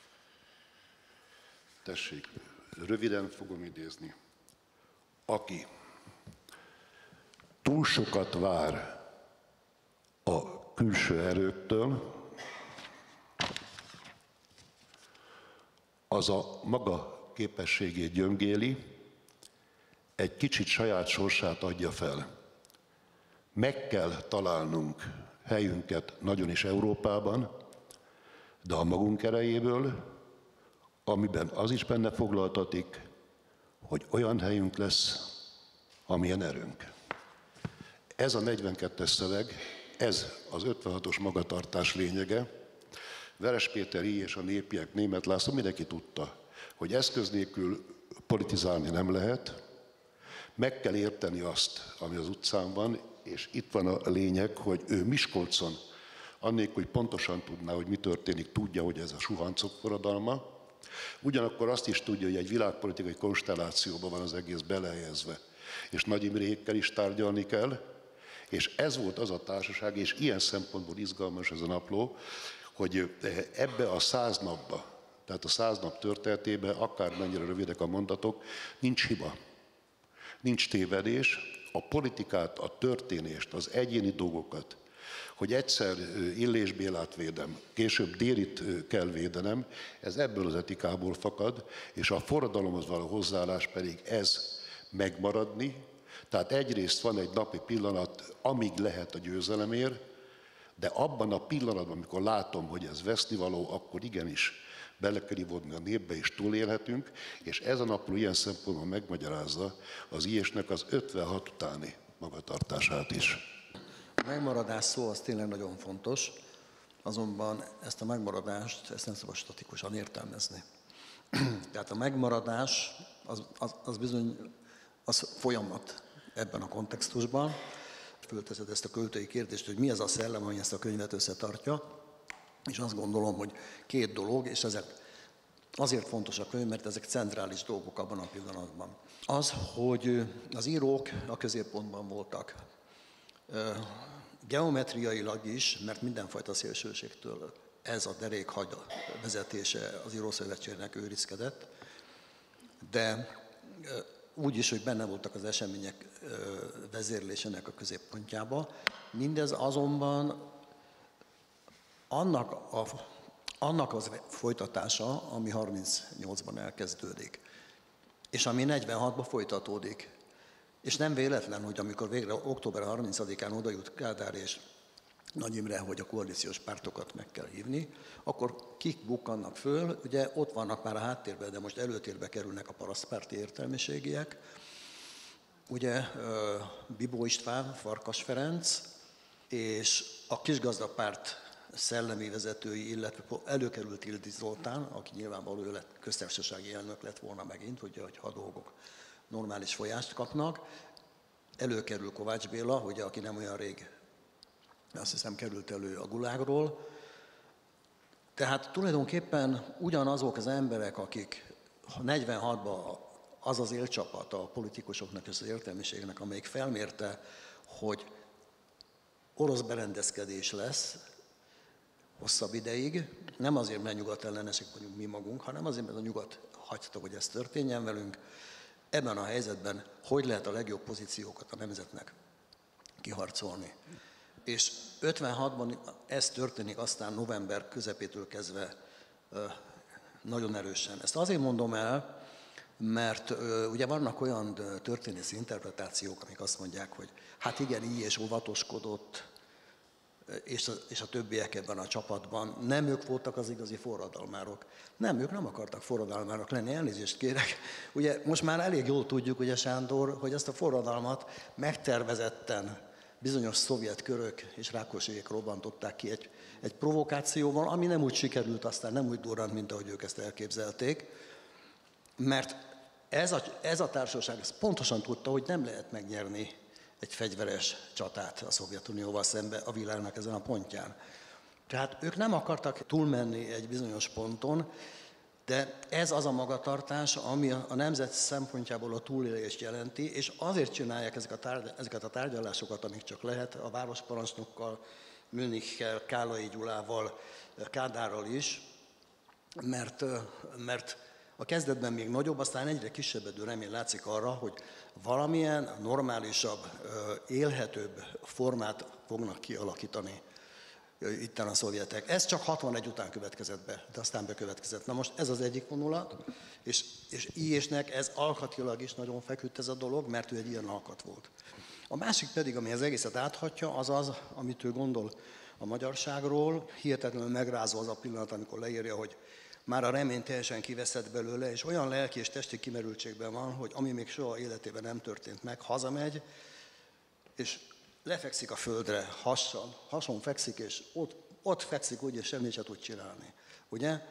Tessék, röviden fogom idézni. Aki túl sokat vár a külső erőktől, az a maga képességét gyöngéli, egy kicsit saját sorsát adja fel. Meg kell találnunk helyünket nagyon is Európában, de a magunk erejéből, amiben az is benne foglaltatik, hogy olyan helyünk lesz, amilyen erőnk. Ez a negyvenkettes szöveg, ez az ötvenhatos magatartás lényege. Veres Péter Íj és a népiek, Németh László, mindenki tudta, hogy eszköz nélkül politizálni nem lehet, meg kell érteni azt, ami az utcán van, és itt van a lényeg, hogy ő Miskolcon, annélkül, hogy pontosan tudná, hogy mi történik, tudja, hogy ez a suhancok forradalma, ugyanakkor azt is tudja, hogy egy világpolitikai konstellációban van az egész belehelyezve, és Nagy Imrékkel is tárgyalni kell, és ez volt az a társaság, és ilyen szempontból izgalmas ez a napló, hogy ebbe a száz napba, tehát a száz nap történetében, akármennyire rövidek a mondatok, nincs hiba, nincs tévedés, a politikát, a történést, az egyéni dolgokat, hogy egyszer Illés Bélát védem, később Dérit kell védenem, ez ebből az etikából fakad, és a forradalomhoz való hozzáállás pedig ez megmaradni. Tehát egyrészt van egy napi pillanat, amíg lehet a győzelemért, de abban a pillanatban, amikor látom, hogy ez vesznivaló, akkor igenis bele kell ivódni a népbe, és túlélhetünk, és ez a napló ilyen szempontból megmagyarázza az Íjésnek az ötvenhat utáni magatartását is. A megmaradás szó az tényleg nagyon fontos, azonban ezt a megmaradást, ezt nem szabad statikusan értelmezni. Tehát a megmaradás az, az, az bizony az folyamat ebben a kontextusban. Fölteszed ezt a költői kérdést, hogy mi az a szellem, ami ezt a könyvet összetartja, és azt gondolom, hogy két dolog, és ezek azért fontos a könyv, mert ezek centrális dolgok abban a pillanatban. Az, hogy az írók a középpontban voltak. Geometriailag is, mert mindenfajta szélsőségtől ez a derékhagy vezetése az Írószövetségnek őrizkedett, de úgy is, hogy benne voltak az események vezérlésének a középpontjába. Mindez azonban annak, a, annak az folytatása, ami harmincnyolcban elkezdődik, és ami negyvenhatban folytatódik. És nem véletlen, hogy amikor végre október harmincadikán oda jut Kádár és Nagy Imre, hogy a koalíciós pártokat meg kell hívni, akkor kik bukkannak föl, ugye ott vannak már a háttérben, de most előtérbe kerülnek a parasztpárti értelmiségiek, ugye Bibó István, Farkas Ferenc és a Kisgazdapárt szellemi vezetői, illetve előkerült Ildi Zoltán, aki nyilvánvaló ő lett, köztársasági elnök lett volna megint, ugye, hogy ha a dolgok normális folyást kapnak. Előkerül Kovács Béla, ugye, aki nem olyan rég, azt hiszem, került elő a Gulágról. Tehát tulajdonképpen ugyanazok az emberek, akik negyvenhatban az az élcsapat a politikusoknak és az értelmiségnek, amelyik felmérte, hogy orosz berendezkedés lesz hosszabb ideig, nem azért, mert nyugat ellenesek vagyunk mi magunk, hanem azért, mert a nyugat hagyta, hogy ez történjen velünk. Ebben a helyzetben hogy lehet a legjobb pozíciókat a nemzetnek kiharcolni. És ötvenhatban ez történik, aztán november közepétől kezdve nagyon erősen. Ezt azért mondom el, mert ugye vannak olyan történészi interpretációk, amik azt mondják, hogy hát igen, így és óvatoskodott, és a, és a többiek ebben a csapatban. Nem ők voltak az igazi forradalmárok. Nem, ők nem akartak forradalmárok lenni, elnézést kérek. Ugye most már elég jól tudjuk, ugye Sándor, hogy ezt a forradalmat megtervezetten bizonyos szovjet körök és rákosék robbantották ki egy, egy provokációval, ami nem úgy sikerült, aztán nem úgy durrant, mint ahogy ők ezt elképzelték. Mert ez a, ez a társaság ez pontosan tudta, hogy nem lehet megnyerni egy fegyveres csatát a Szovjetunióval szembe a világnak ezen a pontján. Tehát ők nem akartak túlmenni egy bizonyos ponton, de ez az a magatartás, ami a nemzet szempontjából a túlélést jelenti, és azért csinálják ezek a tárgy, ezeket a tárgyalásokat, amik csak lehet, a városparancsnokkal, Münnichkel, Kálai Gyulával, Kádárral is, mert, mert a kezdetben még nagyobb, aztán egyre kisebbedő remény látszik arra, hogy valamilyen normálisabb, élhetőbb formát fognak kialakítani itten a szovjetek. Ez csak hatvanegy után következett be, de aztán bekövetkezett. Na most ez az egyik vonulat, és, és Illyésnek ez alkatilag is nagyon feküdt ez a dolog, mert ő egy ilyen alkat volt. A másik pedig, ami az egészet áthatja, az az, amit ő gondol a magyarságról. Hihetetlenül megrázó az a pillanat, amikor leírja, hogy már a remény teljesen kiveszett belőle, és olyan lelki és testi kimerültségben van, hogy ami még soha életében nem történt meg, hazamegy, és lefekszik a földre, hassal, hason fekszik, és ott, ott fekszik úgy, és semmit sem tud csinálni. Ugye?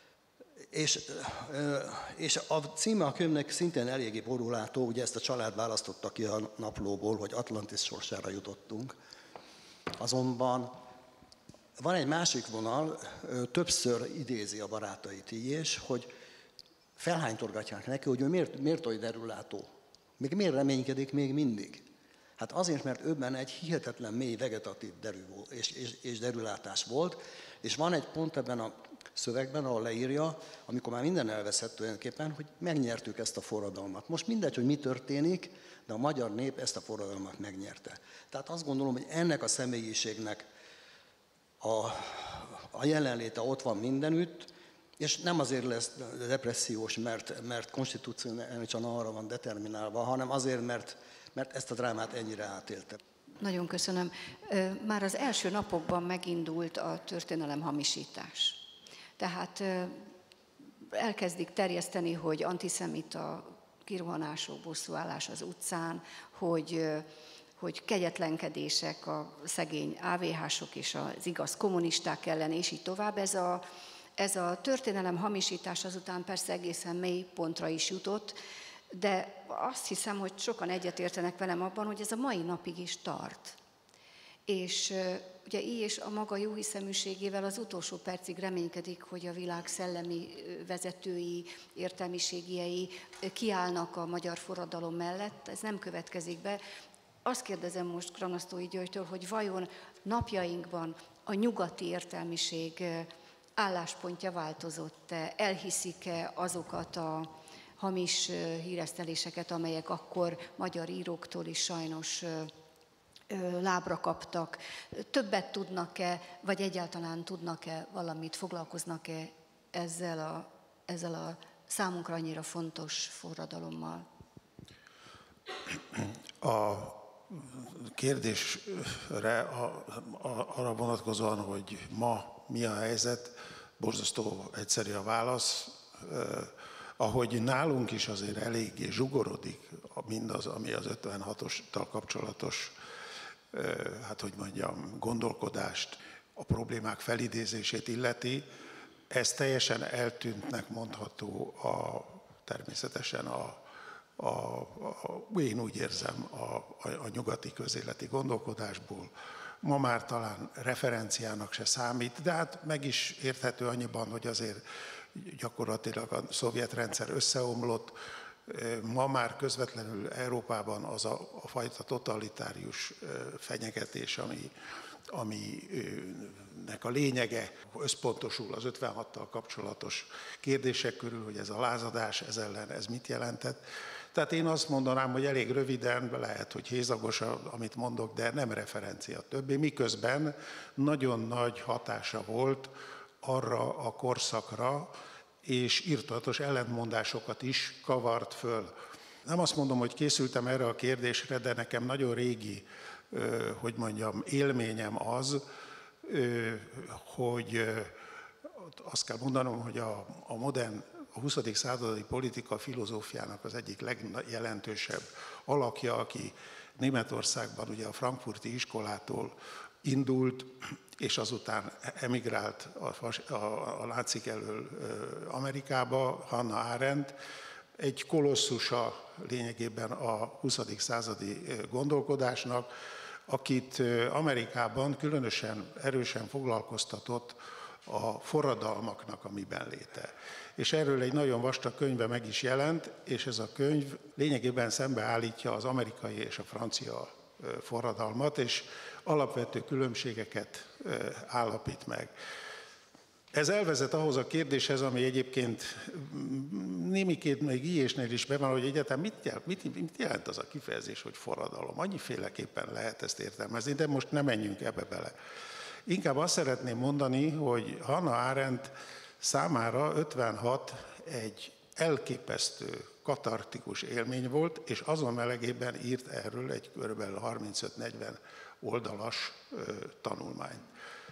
És, és a címe a könyvnek szintén eléggé borulátó, ugye ezt a család választotta ki a naplóból, hogy Atlantis sorsára jutottunk. Azonban van egy másik vonal, többször idézi a barátait Ilyés, hogy felhánytorgatják neki, hogy ő miért, miért olyan derülátó, még miért reménykedik még mindig. Hát azért, mert őben egy hihetetlen mély vegetatív derű és, és, és derülátás volt, és van egy pont ebben a szövegben, ahol leírja, amikor már minden elveszett tulajdonképpen, hogy megnyertük ezt a forradalmat. Most mindegy, hogy mi történik, de a magyar nép ezt a forradalmat megnyerte. Tehát azt gondolom, hogy ennek a személyiségnek a, a jelenléte ott van mindenütt, és nem azért lesz depressziós, mert, mert konstitúciósan arra van determinálva, hanem azért, mert, mert ezt a drámát ennyire átélte. Nagyon köszönöm. Már az első napokban megindult a történelem hamisítás. Tehát elkezdik terjeszteni, hogy antiszemita kirohanások, bosszúállás az utcán, hogy, hogy kegyetlenkedések a szegény á vé hások és az igaz kommunisták ellen, és így tovább. Ez a, ez a történelem hamisítás azután persze egészen mély pontra is jutott, de azt hiszem, hogy sokan egyetértenek velem abban, hogy ez a mai napig is tart. És ugye Ilyés a maga jóhiszeműségével az utolsó percig reménykedik, hogy a világ szellemi vezetői, értelmiségiei kiállnak a magyar forradalom mellett. Ez nem következik be. Azt kérdezem most Kranasztói Györgytől, hogy vajon napjainkban a nyugati értelmiség álláspontja változott-e? Elhiszik-e azokat a hamis híreszteléseket, amelyek akkor magyar íróktól is sajnos lábra kaptak? Többet tudnak-e, vagy egyáltalán tudnak-e valamit, foglalkoznak-e ezzel a, ezzel a számunkra annyira fontos forradalommal? A kérdésre a, a, arra vonatkozóan, hogy ma mi a helyzet, borzasztó egyszerű a válasz. ahogy nálunk is azért eléggé zsugorodik mindaz, ami az ötvenhatostal kapcsolatos, hát hogy mondjam, gondolkodást, a problémák felidézését illeti, ez teljesen eltűntnek mondható a, természetesen a, a, a, én úgy érzem a, a, a nyugati közéleti gondolkodásból. Ma már talán referenciának se számít, de hát meg is érthető annyiban, hogy azért gyakorlatilag a szovjet rendszer összeomlott. Ma már közvetlenül Európában az a, a fajta totalitárius fenyegetés, ami, aminek a lényege összpontosul az ötvenhattal kapcsolatos kérdések körül, hogy ez a lázadás, ez ellen ez mit jelentett. Tehát én azt mondanám, hogy elég röviden, lehet, hogy hézagos, amit mondok, de nem referencia többé, miközben nagyon nagy hatása volt arra a korszakra, és irtózatos ellentmondásokat is kavart föl. Nem azt mondom, hogy készültem erre a kérdésre, de nekem nagyon régi, hogy mondjam, élményem az, hogy azt kell mondanom, hogy a, a modern, a huszadik századi politika filozófiának az egyik legjelentősebb alakja, aki Németországban ugye a frankfurti iskolától indult, és azután emigrált a, a, a nácik elől Amerikába, Hannah Arendt, egy kolosszusa lényegében a huszadik századi gondolkodásnak, akit Amerikában különösen erősen foglalkoztatott a forradalmaknak a miben léte. És erről egy nagyon vastag könyve meg is jelent, és ez a könyv lényegében szembeállítja az amerikai és a francia forradalmat, és alapvető különbségeket állapít meg. Ez elvezet ahhoz a kérdéshez, ami egyébként némiként még Guillesnél is bevan, hogy egyáltalán mit jelent, mit, mit jelent az a kifejezés, hogy forradalom. Annyiféleképpen lehet ezt értelmezni, de most nem menjünk ebbe bele. Inkább azt szeretném mondani, hogy Hannah Arendt számára ötvenhat egy elképesztő, katartikus élmény volt, és azon melegében írt erről egy kb. harmincöt-negyven oldalas tanulmányt.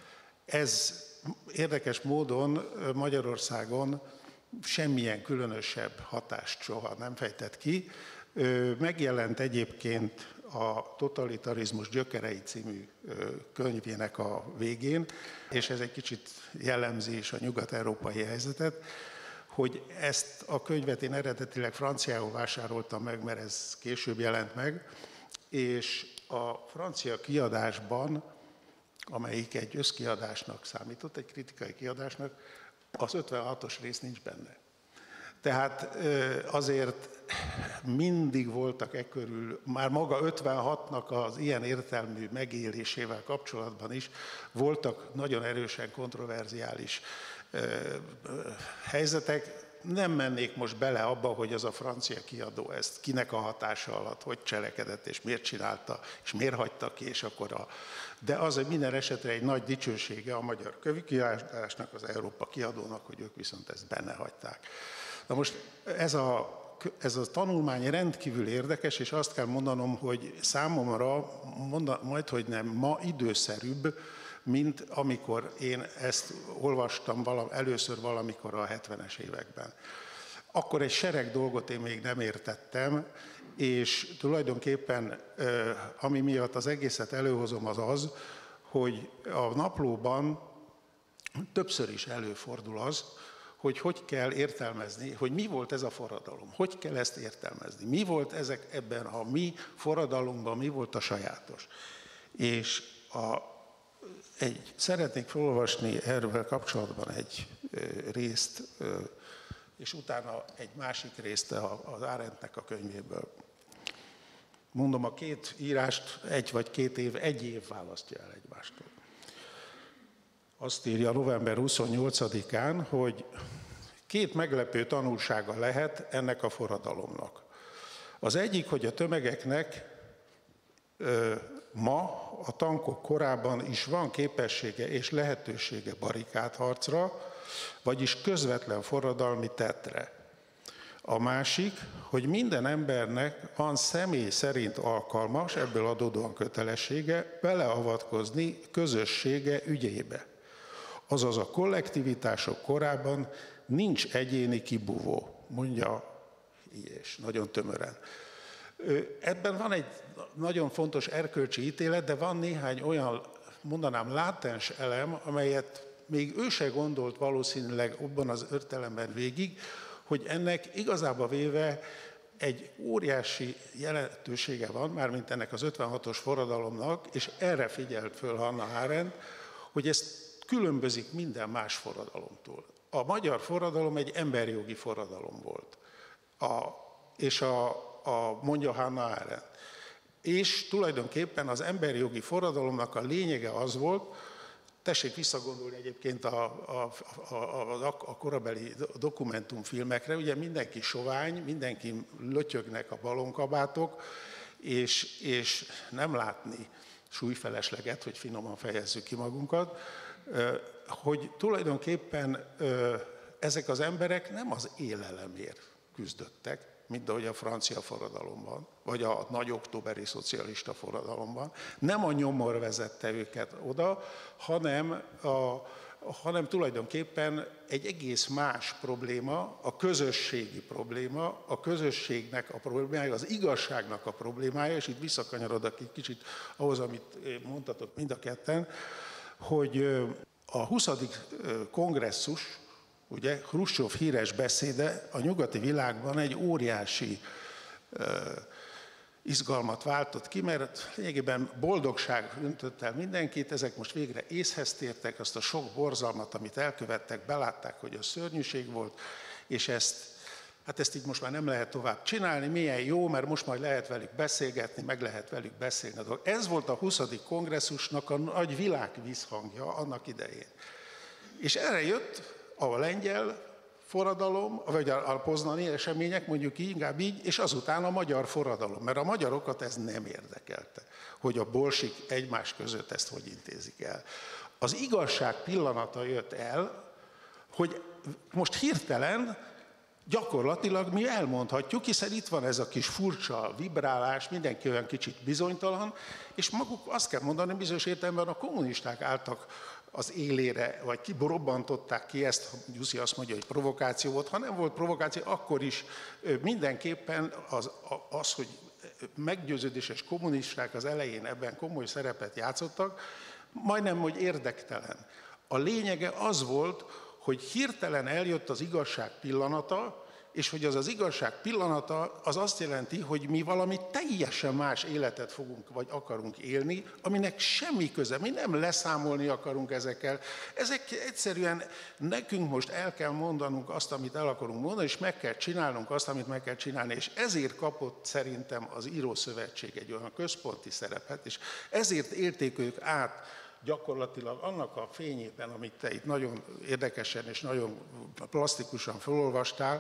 Ez érdekes módon Magyarországon semmilyen különösebb hatást soha nem fejtett ki. Megjelent egyébként a Totalitarizmus gyökerei című könyvének a végén, és ez egy kicsit jellemzi is a nyugat-európai helyzetet, hogy ezt a könyvet én eredetileg franciául vásároltam meg, mert ez később jelent meg, és a francia kiadásban, amelyik egy összkiadásnak számított, egy kritikai kiadásnak, az ötvenhatos rész nincs benne. Tehát azért mindig voltak e körül, már maga ötvenhatnak az ilyen értelmű megélésével kapcsolatban is voltak nagyon erősen kontroverziális helyzetek. Nem mennék most bele abba, hogy az a francia kiadó ezt kinek a hatása alatt, hogy cselekedett, és miért csinálta, és miért hagyta ki, és akkor a... De az, hogy minden esetre egy nagy dicsősége a magyar könyvkiadásnak, az Európa kiadónak, hogy ők viszont ezt benne hagyták. Na most ez a, ez a tanulmány rendkívül érdekes, és azt kell mondanom, hogy számomra, monda, majd hogy nem, ma időszerűbb, mint amikor én ezt olvastam valam, először valamikor a hetvenes években. Akkor egy sereg dolgot én még nem értettem, és tulajdonképpen ami miatt az egészet előhozom az az, hogy a naplóban többször is előfordul az, hogy hogy kell értelmezni, hogy mi volt ez a forradalom, hogy kell ezt értelmezni, mi volt ezek ebben a mi forradalomban, mi volt a sajátos. És a Egy, szeretnék felolvasni erről kapcsolatban egy részt, és utána egy másik részt az Arendtnek a könyvéből. Mondom, a két írást egy vagy két év, egy év választja el egymástól. Azt írja november huszonnyolcadikán, hogy két meglepő tanulsága lehet ennek a forradalomnak. Az egyik, hogy a tömegeknek ö, ma, a tankok korában is van képessége és lehetősége barikádharcra, vagyis közvetlen forradalmi tettre. A másik, hogy minden embernek van személy szerint alkalmas, ebből adódóan kötelessége beleavatkozni közössége ügyébe. Azaz a kollektivitások korában nincs egyéni kibúvó. mondja, és nagyon tömören. Ebben van egy nagyon fontos erkölcsi ítélet, de van néhány olyan, mondanám, látens elem, amelyet még ő se gondolt valószínűleg abban az értelemben végig, hogy ennek igazából véve egy óriási jelentősége van, mármint ennek az ötvenhatos forradalomnak, és erre figyelt föl Hannah Arendt, hogy ez különbözik minden más forradalomtól. A magyar forradalom egy emberjogi forradalom volt, a, és a, a, mondja Hannah Arendt. És tulajdonképpen az emberjogi forradalomnak a lényege az volt, tessék visszagondolni egyébként a, a, a, a, a korabeli dokumentumfilmekre, ugye mindenki sovány, mindenki lötyögnek a balonkabátok, és, és nem látni súlyfelesleget, hogy finoman fejezzük ki magunkat, hogy tulajdonképpen ezek az emberek nem az élelemért küzdöttek, mint ahogy a francia forradalomban, vagy a nagy októberi szocialista forradalomban. Nem a nyomor vezette őket oda, hanem, a, hanem tulajdonképpen egy egész más probléma, a közösségi probléma, a közösségnek a problémája, az igazságnak a problémája, és itt visszakanyarodok egy kicsit ahhoz, amit mondtatok mind a ketten, hogy a huszadik kongresszus, ugye, Hruscsov híres beszéde a nyugati világban egy óriási uh, izgalmat váltott ki, mert lényegében boldogság öntött el mindenkit, ezek most végre észhez tértek, azt a sok borzalmat, amit elkövettek, belátták, hogy a szörnyűség volt, és ezt, hát ezt így most már nem lehet tovább csinálni, milyen jó, mert most majd lehet velük beszélgetni, meg lehet velük beszélni. Ez volt a huszadik kongresszusnak a nagy világvízhangja annak idején. És erre jött a lengyel forradalom, vagy a poznani események, mondjuk így, inkább így, és azután a magyar forradalom, mert a magyarokat ez nem érdekelte, hogy a bolsik egymás között ezt hogy intézik el. Az igazság pillanata jött el, hogy most hirtelen gyakorlatilag mi elmondhatjuk, hiszen itt van ez a kis furcsa vibrálás, mindenki olyan kicsit bizonytalan, és maguk azt kell mondani, bizonyos értelemben a kommunisták álltak az élére, vagy kiborobbantották ki ezt, Gyuszi azt mondja, hogy provokáció volt, ha nem volt provokáció, akkor is mindenképpen az, az hogy meggyőződéses kommunisták az elején ebben komoly szerepet játszottak, majdnem, hogy érdektelen. A lényege az volt, hogy hirtelen eljött az igazság pillanata, és hogy az az igazság pillanata az azt jelenti, hogy mi valami teljesen más életet fogunk vagy akarunk élni, aminek semmi köze, mi nem leszámolni akarunk ezekkel. Ezek egyszerűen nekünk most el kell mondanunk azt, amit el akarunk mondani, és meg kell csinálnunk azt, amit meg kell csinálni. És ezért kapott szerintem az Írószövetség egy olyan központi szerepet, és ezért élték ők át gyakorlatilag annak a fényében, amit te itt nagyon érdekesen és nagyon plastikusan felolvastál,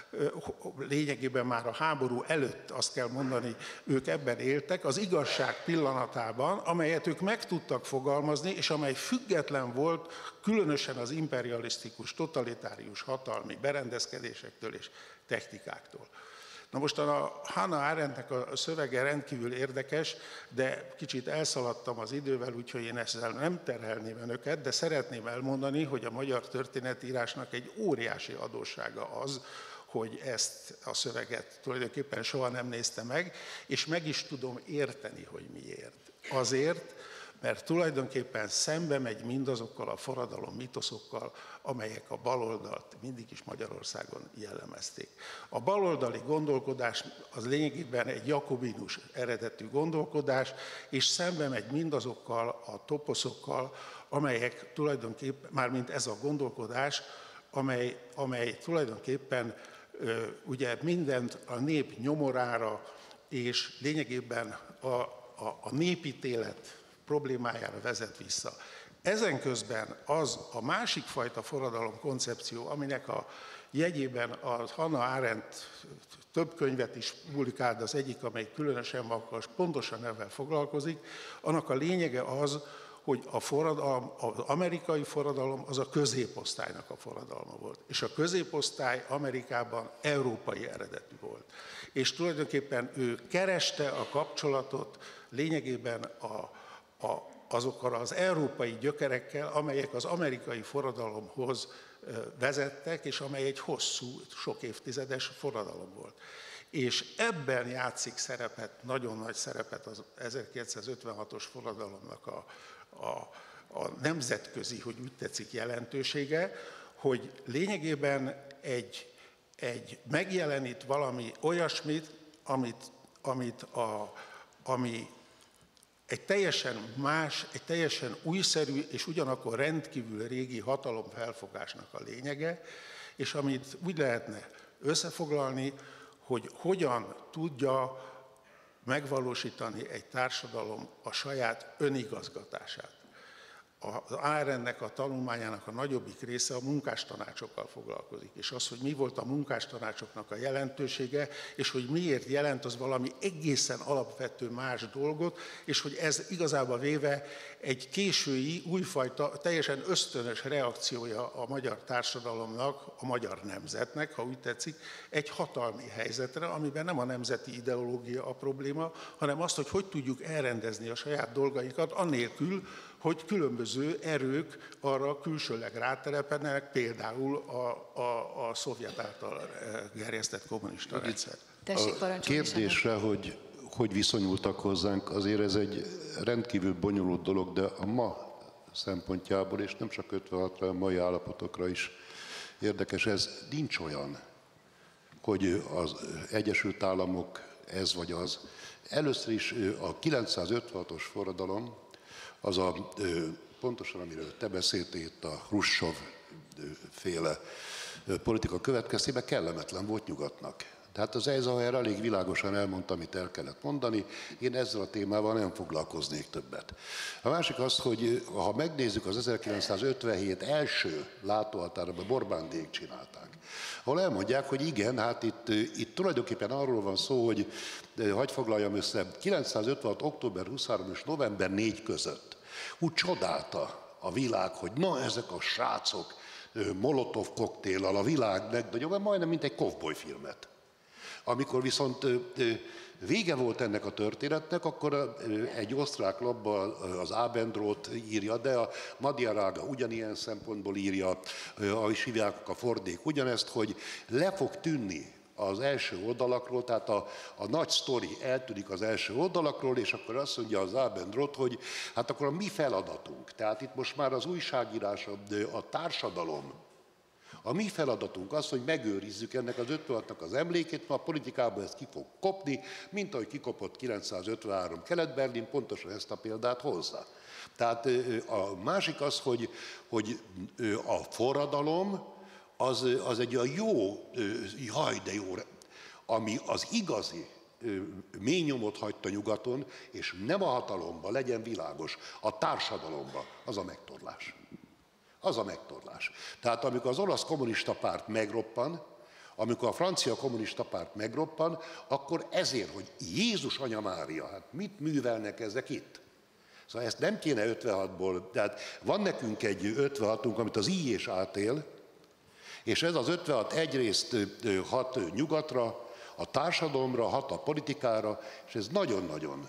lényegében már a háború előtt azt kell mondani, ők ebben éltek, az igazság pillanatában, amelyet ők meg tudtak fogalmazni, és amely független volt különösen az imperialisztikus, totalitárius hatalmi berendezkedésektől és technikáktól. Na most a Hannah Arendtnek a szövege rendkívül érdekes, de kicsit elszaladtam az idővel, úgyhogy én ezzel nem terhelném önöket, de szeretném elmondani, hogy a magyar történetírásnak egy óriási adóssága az, hogy ezt a szöveget tulajdonképpen soha nem nézte meg, és meg is tudom érteni, hogy miért. Azért, mert tulajdonképpen szembe megy mindazokkal a forradalom mitoszokkal, amelyek a baloldalt mindig is Magyarországon jellemezték. A baloldali gondolkodás az lényegében egy jakobinus eredetű gondolkodás, és szembe megy mindazokkal a toposzokkal, amelyek tulajdonképpen, mármint ez a gondolkodás, amely, amely tulajdonképpen ugye mindent a nép nyomorára, és lényegében a, a, a népítélet problémájára vezet vissza. Ezen közben az a másik fajta forradalom koncepció, aminek a jegyében a Hannah Arendt több könyvet is publikált, az egyik, amely különösen magas, pontosan ebben foglalkozik, annak a lényege az, hogy a forradalom, az amerikai forradalom az a középosztálynak a forradalma volt. És a középosztály Amerikában európai eredetű volt. És tulajdonképpen ő kereste a kapcsolatot lényegében a, a, azokkal az európai gyökerekkel, amelyek az amerikai forradalomhoz vezettek, és amely egy hosszú, sok évtizedes forradalom volt. És ebben játszik szerepet, nagyon nagy szerepet az ezerkilencszázötvenhatos forradalomnak a, a, a nemzetközi, hogy úgy tetszik, jelentősége, hogy lényegében egy, egy megjelenít valami olyasmit, amit, amit a, ami egy teljesen más, egy teljesen újszerű és ugyanakkor rendkívül régi hatalomfelfogásnak a lényege, és amit úgy lehetne összefoglalni, hogy hogyan tudja megvalósítani egy társadalom a saját önigazgatását. Az á er en-nek a tanulmányának a nagyobbik része a munkástanácsokkal foglalkozik, és az, hogy mi volt a munkástanácsoknak a jelentősége, és hogy miért jelent az valami egészen alapvető más dolgot, és hogy ez igazából véve egy késői, újfajta, teljesen ösztönös reakciója a magyar társadalomnak, a magyar nemzetnek, ha úgy tetszik, egy hatalmi helyzetre, amiben nem a nemzeti ideológia a probléma, hanem azt, hogy hogy tudjuk elrendezni a saját dolgainkat, annélkül, hogy különböző erők arra külsőleg rátelepednek, például a, a, a szovjet által gerjesztett kommunista rendszer. Tessék, a kérdésre, hogy hogy viszonyultak hozzánk, azért ez egy rendkívül bonyolult dolog, de a ma szempontjából, és nem csak ötvenhatra, a mai állapotokra is érdekes, ez nincs olyan, hogy az Egyesült Államok ez vagy az. Először is a kilencszázötvenhatos forradalom, az a, pontosan amiről te beszéltél itt, a Hruscsov féle politika következtében kellemetlen volt nyugatnak. Tehát az Eisenhower elég világosan elmondta, amit el kellett mondani, én ezzel a témával nem foglalkoznék többet. A másik az, hogy ha megnézzük az ezerkilencszázötvenhét első látóhatárában, Borbándék csinálták, ahol elmondják, hogy igen, hát itt, itt tulajdonképpen arról van szó, hogy hadd foglaljam össze, kilencszázötvenhat. október huszonharmadika és november negyedike között úgy csodálta a világ, hogy na ezek a srácok Molotov koktéllal a világ legnagyobb, majdnem mint egy kovbolyfilmet. Amikor viszont vége volt ennek a történetnek, akkor egy osztrák labba az Abendroth írja, de a Madjaraga ugyanilyen szempontból írja, ahogy hívják a Fordék ugyanezt, hogy le fog tűnni az első oldalakról, tehát a, a nagy sztori eltűnik az első oldalakról, és akkor azt mondja az Abendroth, hogy hát akkor a mi feladatunk, tehát itt most már az újságírás, a, a társadalom, a mi feladatunk az, hogy megőrizzük ennek az ötvenhatnak az emlékét, mert a politikában ez ki fog kopni, mint ahogy kikopott kilencszázötvenhárom Kelet-Berlin, pontosan ezt a példát hozza. Tehát a másik az, hogy, hogy a forradalom az, az egy olyan jó, jaj, de jó, ami az igazi mély nyomot hagyta nyugaton, és nem a hatalomba, legyen világos, a társadalomba, az a megtorlás. Az a megtorlás. Tehát amikor az olasz kommunista párt megroppan, amikor a francia kommunista párt megroppan, akkor ezért, hogy Jézus Anya Mária, hát mit művelnek ezek itt? Szóval ezt nem kéne ötvenhatból, tehát van nekünk egy ötvenhatunk, amit az I és átél, és ez az ötvenhat egyrészt hat nyugatra, a társadalomra, hat a politikára, és ez nagyon-nagyon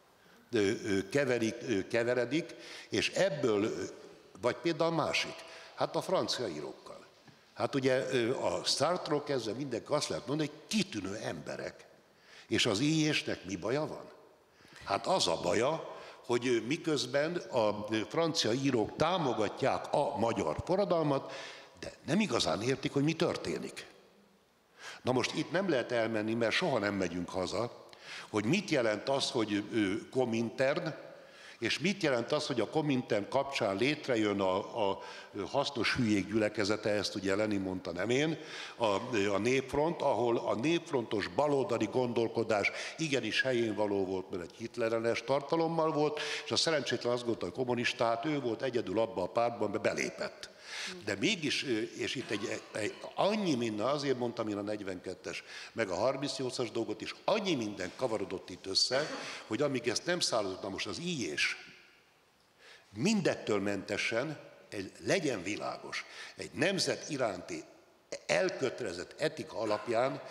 keverik, keveredik, és ebből, vagy például a másik, hát a francia írókkal. Hát ugye a Sartre-tól kezdve mindenki azt lehet mondani, hogy kitűnő emberek. És az I és-nek mi baja van? Hát az a baja, hogy miközben a francia írók támogatják a magyar forradalmat, de nem igazán értik, hogy mi történik. Na most itt nem lehet elmenni, mert soha nem megyünk haza, hogy mit jelent az, hogy Komintern, és mit jelent az, hogy a Komintern kapcsán létrejön a, a hasznos hülyék gyülekezete, ezt ugye Lenin mondta, nem én, a, a Népfront, ahol a népfrontos baloldali gondolkodás igenis helyén való volt, mert egy hitlerenes tartalommal volt, és a szerencsétlen azt gondolta, hogy kommunista, hát ő volt egyedül abban a pártban, mert belépett. De mégis, és itt egy, egy, annyi minden, azért mondtam én a negyvenkettes, meg a harmincnyolcas dolgot is, annyi minden kavarodott itt össze, hogy amíg ezt nem szállított, na most az I és mindettől mentesen, egy, legyen világos, egy nemzet iránti elkötelezett etika alapján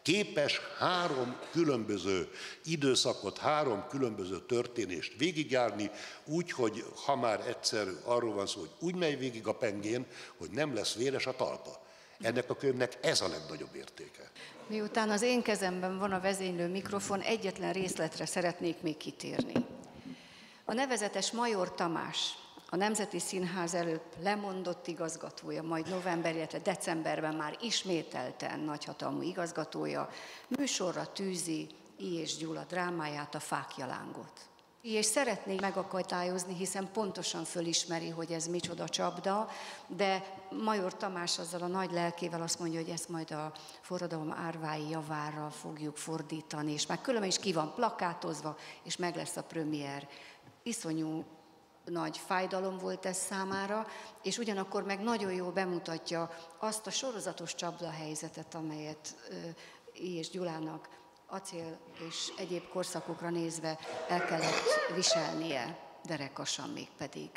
képes három különböző időszakot, három különböző történést végigjárni, úgy, hogy ha már egyszer arról van szó, hogy úgy megy végig a pengén, hogy nem lesz véres a talpa. Ennek a könyvnek ez a legnagyobb értéke. Miután az én kezemben van a vezénylő mikrofon, egyetlen részletre szeretnék még kitérni. A nevezetes Major Tamás, a Nemzeti Színház előbb lemondott igazgatója, majd november, illetve decemberben már ismételten nagyhatalmú igazgatója, műsorra tűzi I. és Gyula drámáját, a Fáklylángot. És szeretné megakadályozni, hiszen pontosan fölismeri, hogy ez micsoda csapda, de Major Tamás azzal a nagy lelkével azt mondja, hogy ezt majd a forradalom árvái javára fogjuk fordítani, és már különben is ki van plakátozva, és meg lesz a premier. Iszonyú nagy fájdalom volt ez számára, és ugyanakkor meg nagyon jól bemutatja azt a sorozatos csapdahelyzetet, amelyet I. és Gyulának acél és egyéb korszakokra nézve el kellett viselnie, derekasan még pedig.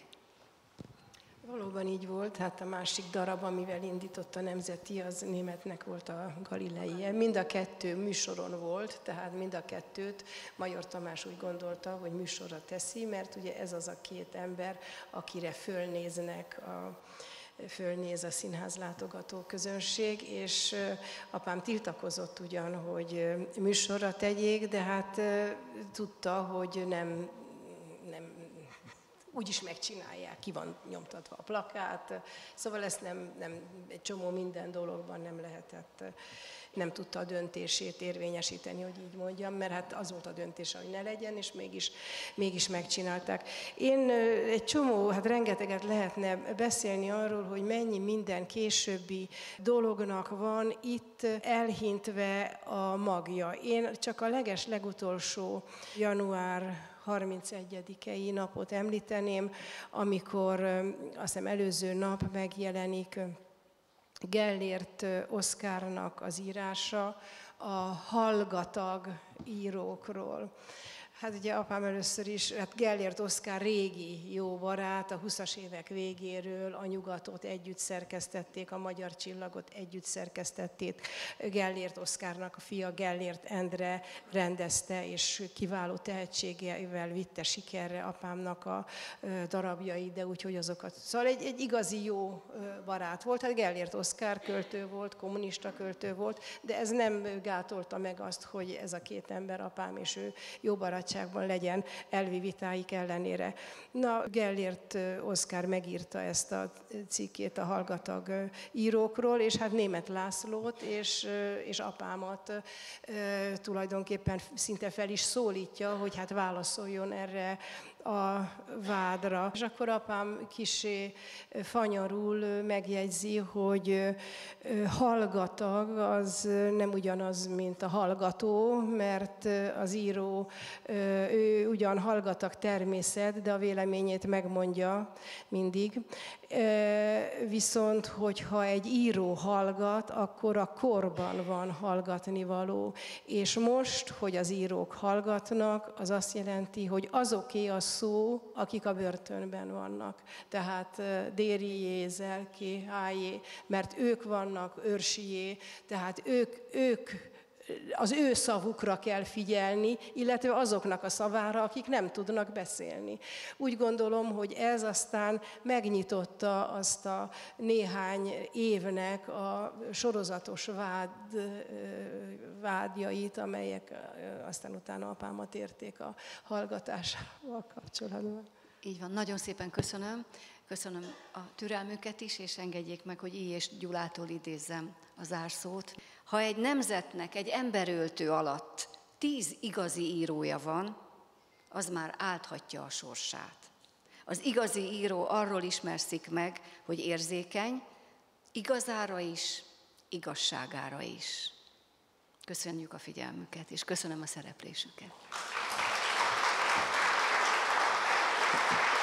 Valóban így volt, hát a másik darab, amivel indított a Nemzeti, az németnek volt a Galileie. Mind a kettő műsoron volt, tehát mind a kettőt Major Tamás úgy gondolta, hogy műsorra teszi, mert ugye ez az a két ember, akire fölnéznek a fölnéz a színház látogató közönség, és apám tiltakozott ugyan, hogy műsorra tegyék, de hát tudta, hogy nem, nem úgyis megcsinálják, ki van nyomtatva a plakát, szóval ezt nem, nem, egy csomó minden dologban nem lehetett, nem tudta a döntését érvényesíteni, hogy így mondjam, mert hát az volt a döntése, hogy ne legyen, és mégis, mégis megcsinálták. Én egy csomó, hát rengeteget lehetne beszélni arról, hogy mennyi minden későbbi dolognak van itt elhintve a magja. Én csak a leges legutolsó január harmincegyedikei napot említeném, amikor azt hiszem előző nap megjelenik Gellért Oszkárnak az írása a hallgatag írókról. Hát ugye apám először is, hát Gellért Oszkár régi jó barát, a huszas évek végéről a Nyugatot együtt szerkesztették, a Magyar Csillagot együtt szerkesztették. Gellért Oszkárnak a fia Gellért Endre rendezte, és kiváló tehetségével vitte sikerre apámnak a darabjait, de úgyhogy azokat. Szóval egy, egy igazi jó barát volt. Hát Gellért Oszkár költő volt, kommunista költő volt, de ez nem gátolta meg azt, hogy ez a két ember, apám és ő jó barát legyen elvi vitáik ellenére. Na, Gellért Oszkár megírta ezt a cikkét a hallgatag írókról, és hát Németh Lászlót és, és apámat tulajdonképpen szinte fel is szólítja, hogy hát válaszoljon erre a vádra. És akkor apám kissé fanyarul megjegyzi, hogy hallgatag az nem ugyanaz, mint a hallgató, mert az író, ő ugyan hallgatag természet, de a véleményét megmondja mindig. Viszont, hogyha egy író hallgat, akkor a korban van hallgatnivaló. És most, hogy az írók hallgatnak, az azt jelenti, hogy azoké a szó, akik a börtönben vannak. Tehát Dérié, Zelké, Hájé, mert ők vannak, Őrsié, tehát ők, ők az ő szavukra kell figyelni, illetve azoknak a szavára, akik nem tudnak beszélni. Úgy gondolom, hogy ez aztán megnyitotta azt a néhány évnek a sorozatos vád, vádjait, amelyek aztán utána apámat érték a hallgatásával kapcsolatban. Így van, nagyon szépen köszönöm. Köszönöm a türelmüket is, és engedjék meg, hogy I. és Gyulától idézzem a zárszót. Ha egy nemzetnek egy emberöltő alatt tíz igazi írója van, az már álthatja a sorsát. Az igazi író arról ismerszik meg, hogy érzékeny, igazára is, igazságára is. Köszönjük a figyelmüket, és köszönöm a szereplésüket.